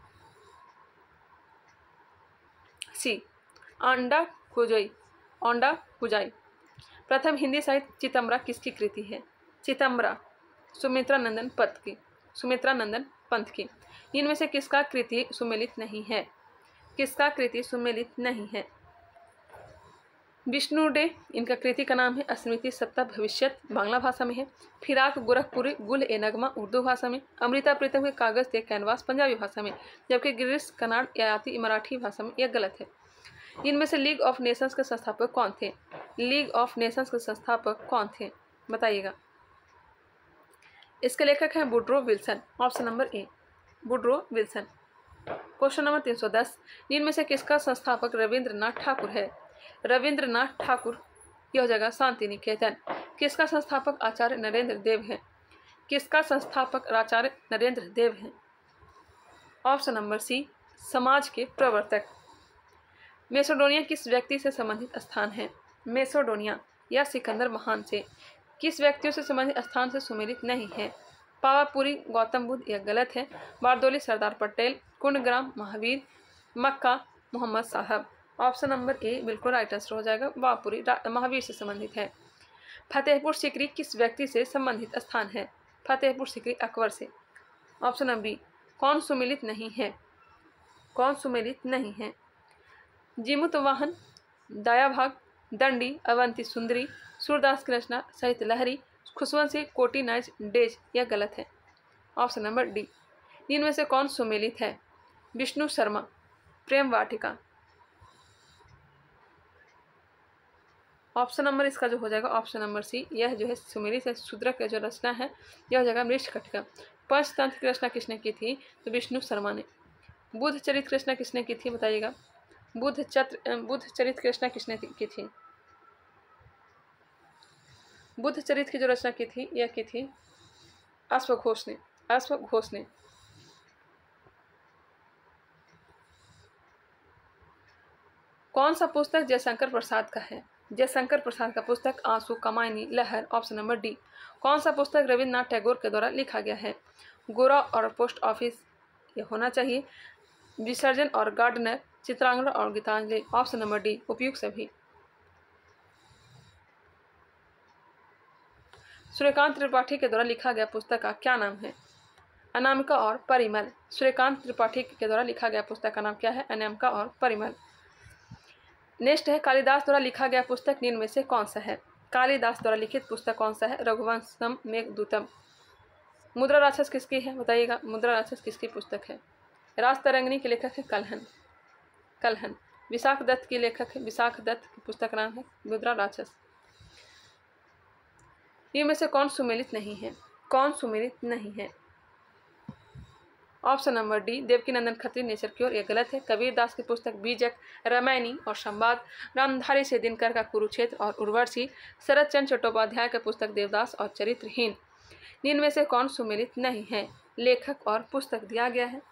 सी, आंडा कुजोई, ओंडा कुजाई। प्रथम हिंदी साहित्य चितमरा किसकी कृति है, चितमरा सुमित्रा नंदन पंत की, सुमित्रा नंदन पंत की। इनमें से किसका कृति सुमेलित नहीं है, किसका कृति सुमेलित नहीं है। विष्णु डे इनका कृति का नाम है, स्मृति सत्ता भविष्यत बांग्ला भाषा में है, फिराक गोरखपुरी गुल ए नगमा उर्दू भाषा में, अमृता प्रीतम के कागज ते कैनवास पंजाबी भाषा में, जबकि गिरीश कनाड याति मराठी भाषा में। यह गलत है। इनमें से लीग ऑफ नेशंस के संस्थापक कौन थे, लीग ऑफ नेशंस के संस्थापक कौन थे, बताइएगा। इसके लेखक हैं Woodrow Wilson, option number A Woodrow Wilson. Question number 310, इनमें से किसका संस्थापक रविंद्रनाथ ठाकुर है, रविंद्रनाथ ठाकुर। यह हो जाएगा शांति निकेतन। किसका संस्थापक आचार्य नरेंद्र देव है, किसका संस्थापक आचार्य नरेंद्र देव है, ऑप्शन नंबर सी समाज के प्रवर्तक। मेसोडोनिया किस व्यक्ति से संबंधित स्थान है, मेसोडोनिया या सिकंदर महान से किस व्यक्तियों से संबंधित स्थान से सुमेलित नहीं है। पावापुरी गौतम बुद्ध, यह गलत है। बारदोली सरदार पटेल, कुंडग्राम महावीर, मक्का मोहम्मद साहब, ऑप्शन नंबर ए बिल्कुल राइट आंसर हो जाएगा, पावापुरी महावीर से संबंधित है। फतेहपुर सीकरी किस व्यक्ति से संबंधित स्थान है, फतेहपुर सीकरी अकबर से, ऑप्शन नंबर बी। कौन सुमेलित नहीं है, कौन सुमेलित नहीं है। जीमुत वाहन, दयाभाग, दंडी, अवंती सुंदरी, सूरदास की रचना, सहित लहरी, खुशवंशी, कोटी नाइज डेज, यह गलत है, ऑप्शन नंबर डी। इनमें से कौन सुमेलित है, विष्णु शर्मा, प्रेम वाटिका, ऑप्शन नंबर इसका जो हो जाएगा ऑप्शन नंबर सी, यह जो है सुमेलित है। शूद्रक का जो रचना है यह हो जाएगा मृच्छकटिका। पंचतंत्र की रचना किसने की थी, तो विष्णु शर्मा ने। बुद्ध चरित्र की रचना किसने की थी, बताइएगा। बुद्ध चरित्र की रचना किसने की थी, बुद्ध चरित्र की जो रचना की थी यह की थी अश्वघोष ने, अश्वघोष ने। कौन सा पुस्तक जयशंकर प्रसाद का है, जयशंकर प्रसाद का पुस्तक आंसू, कमायनी, लहर, ऑप्शन नंबर डी। कौन सा पुस्तक रविन्द्रनाथ टैगोर के द्वारा लिखा गया है? गोरा और पोस्ट ऑफिस ये होना चाहिए। विसर्जन और गार्डनर, चित्रांगदा और गीतांजलि। ऑप्शन नंबर डी उपयुक्त सभी। सूर्यकांत त्रिपाठी के द्वारा लिखा गया पुस्तक का क्या नाम है? अनामिका और परिमल। सूर्यकांत त्रिपाठी के द्वारा लिखा गया पुस्तक का नाम क्या है? अनामिका और परिमल। नेक्स्ट है कालिदास द्वारा लिखा गया पुस्तक निम्न में से कौन सा है? कालिदास द्वारा लिखित पुस्तक कौन सा है? रघुवंशम मेघदूतम। मुद्रा राक्षस किसकी है? बताइएगा, मुद्रा राक्षस किसकी पुस्तक है? राजतरंगिणी के लेखक है कलहन। विशाख दत्त की लेखक है, विशाख दत्त की पुस्तक नाम है मुद्रा राक्षस। इनमें से कौन सुमेलित नहीं है? कौन सुमेलित नहीं है? Option number D Devkinandan Khatri nature की ओर। यह गलत है। कबीर दास की पुस्तक बीजक, रामायणी और संवाद, रामधारी से दिनकर का कुरुक्षेत्र और उर्वशी, शरद चंद्र चट्टोपाध्याय की पुस्तक देवदास और चरित्रहीन। इनमें से कौन सुमेलित नहीं है? लेखक और पुस्तक दिया गया है।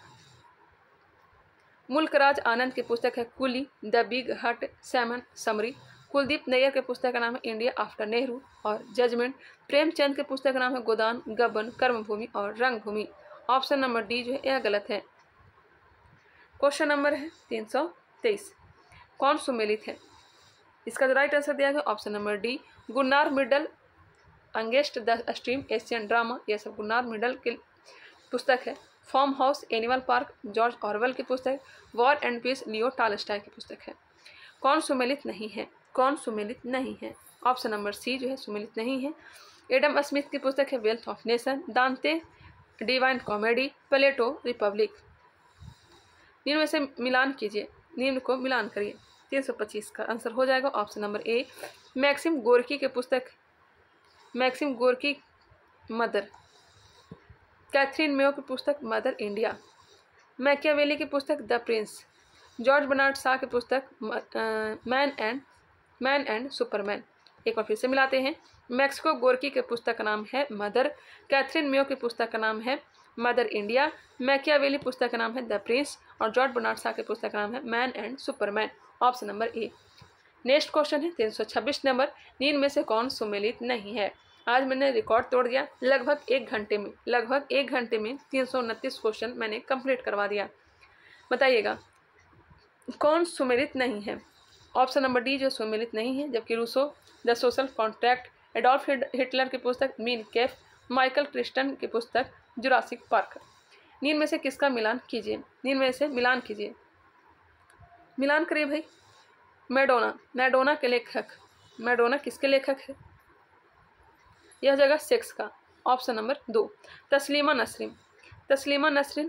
मुल्कराज आनंद की पुस्तक है coolie, the big heart, seven summers. Kuldip Nayar के पुस्तक का नाम है इंडिया आफ्टर नेहरू और जजमेंट। प्रेमचंद के पुस्तक का नाम है गोदान, गबन, कर्मभूमि और रंगभूमि। ऑप्शन नंबर डी जो है यह गलत है। क्वेश्चन नंबर है 323। कौन सुमेलित है? इसका जो राइट आंसर दिया गया option number D Gunnar Myrdal, against the stream, Asian drama. यह सब गुन्नार मिडल की पुस्तक है। Farm house, animal park, George Orwell की पुस्तक। War and peace, Leo Tolstoy की पुस्तक है। कौन सुमेलित नहीं है? कौन सुमेलित नहीं है? ऑप्शन नंबर सी जो है सुमेलित नहीं है। एडम स्मिथ की पुस्तक है wealth of nation, Dante divine comedy, Plato republic. निम्न से मिलान कीजिए, निम्न को मिलान करिए। 325 का आंसर हो जाएगा option number A. Maxim Gorky के पुस्तक, Maxim Gorky mother. Katherine Mayo की पुस्तक मदर इंडिया। मैकियावेली की पुस्तक the prince. George Bernard Shaw की पुस्तक मैन एंड सुपरमैन। एक बार फिर से मिलाते हैं। मैक्सिको गोर्की के पुस्तक का नाम है मदर, कैथरीन मेयो की पुस्तक का नाम है मदर इंडिया, मैकियावेली पुस्तक का नाम है द प्रिंस और जॉर्ज बर्नार्ड शॉ के पुस्तक का नाम है man and superman. Option number A. Next question है 326 नंबर। निम्न में से कौन सुमेलित नहीं है? आज मैंने रिकॉर्ड तोड़ दिया। लगभग एक घंटे में 329 क्वेश्चन मैंने कंप्लीट करवा दिया। बताइएगा कौन सुमेलित नहीं है? ऑप्शन नंबर डी जो सुमेलित नहीं है, जबकि Rousseau the social contract, Adolf Hitler की पुस्तक मीन कैफ, माइकल क्रिस्टन की पुस्तक जुरासिक पार्क। निम्न में से किसका मिलान कीजिए? निम्न में से मिलान कीजिए, मिलान करिए भाई। मैडोना के लेखक, मैडोना किसके लेखक है? यह जगह सेक्स का। ऑप्शन नंबर 2 तस्लीमा नसरीन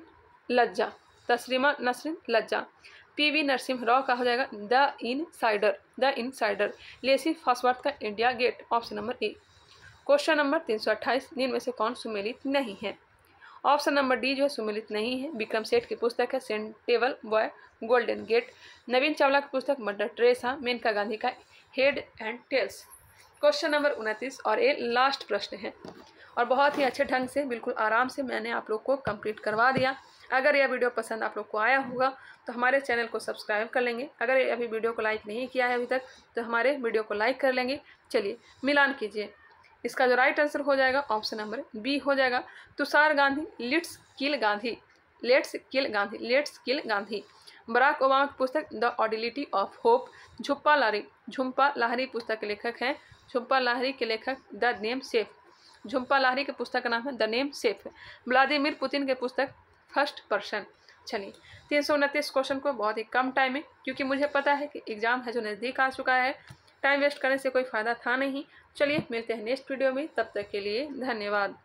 लज्जा। पीवी नरसिम्हा राव का हो जाएगा द इनसाइडर। लेसी फॉस्वर्थ का India Gate. Option number A. Question number 328। निम्न में से कौन सुमेलित नहीं है? ऑप्शन नंबर डी जो है सुमेलित नहीं है। विक्रम सेठ की पुस्तक है suitable boy, golden gate. Navin Chawla की पुस्तक मदर टेरेसा, मेनका गांधी का head and tails. Question number 29 और ये लास्ट प्रश्न है और बहुत ही अच्छे ढंग से बिल्कुल आराम से मैंने आप लोग को कंप्लीट करवा दिया। अगर यह वीडियो पसंद आप लोग को आया होगा तो हमारे चैनल को सब्सक्राइब कर लेंगे। अगर अभी वीडियो को लाइक नहीं किया है अभी तक तो हमारे वीडियो को लाइक कर लेंगे। चलिए मिलान कीजिए। इसका जो राइट आंसर हो जाएगा ऑप्शन नंबर बी हो जाएगा Tushar Gandhi, let's kill Gandhi. Barack Obama की पुस्तक the audacity of hope. Jhumpa Lahiri पुस्तक के लेखक हैं। झुम्पा लाहिरी के लेखक the namesake. Jhumpa Lahiri के पुस्तक का नाम है the namesake. Vladimir Putin के पुस्तक फर्स्ट पर्सन। चलिए 329 क्वेश्चन को बहुत ही कम टाइम में, क्योंकि मुझे पता है कि एग्जाम है जो नज़दीक आ चुका है, टाइम वेस्ट करने से कोई फ़ायदा था नहीं। चलिए मिलते हैं नेक्स्ट वीडियो में, तब तक के लिए धन्यवाद।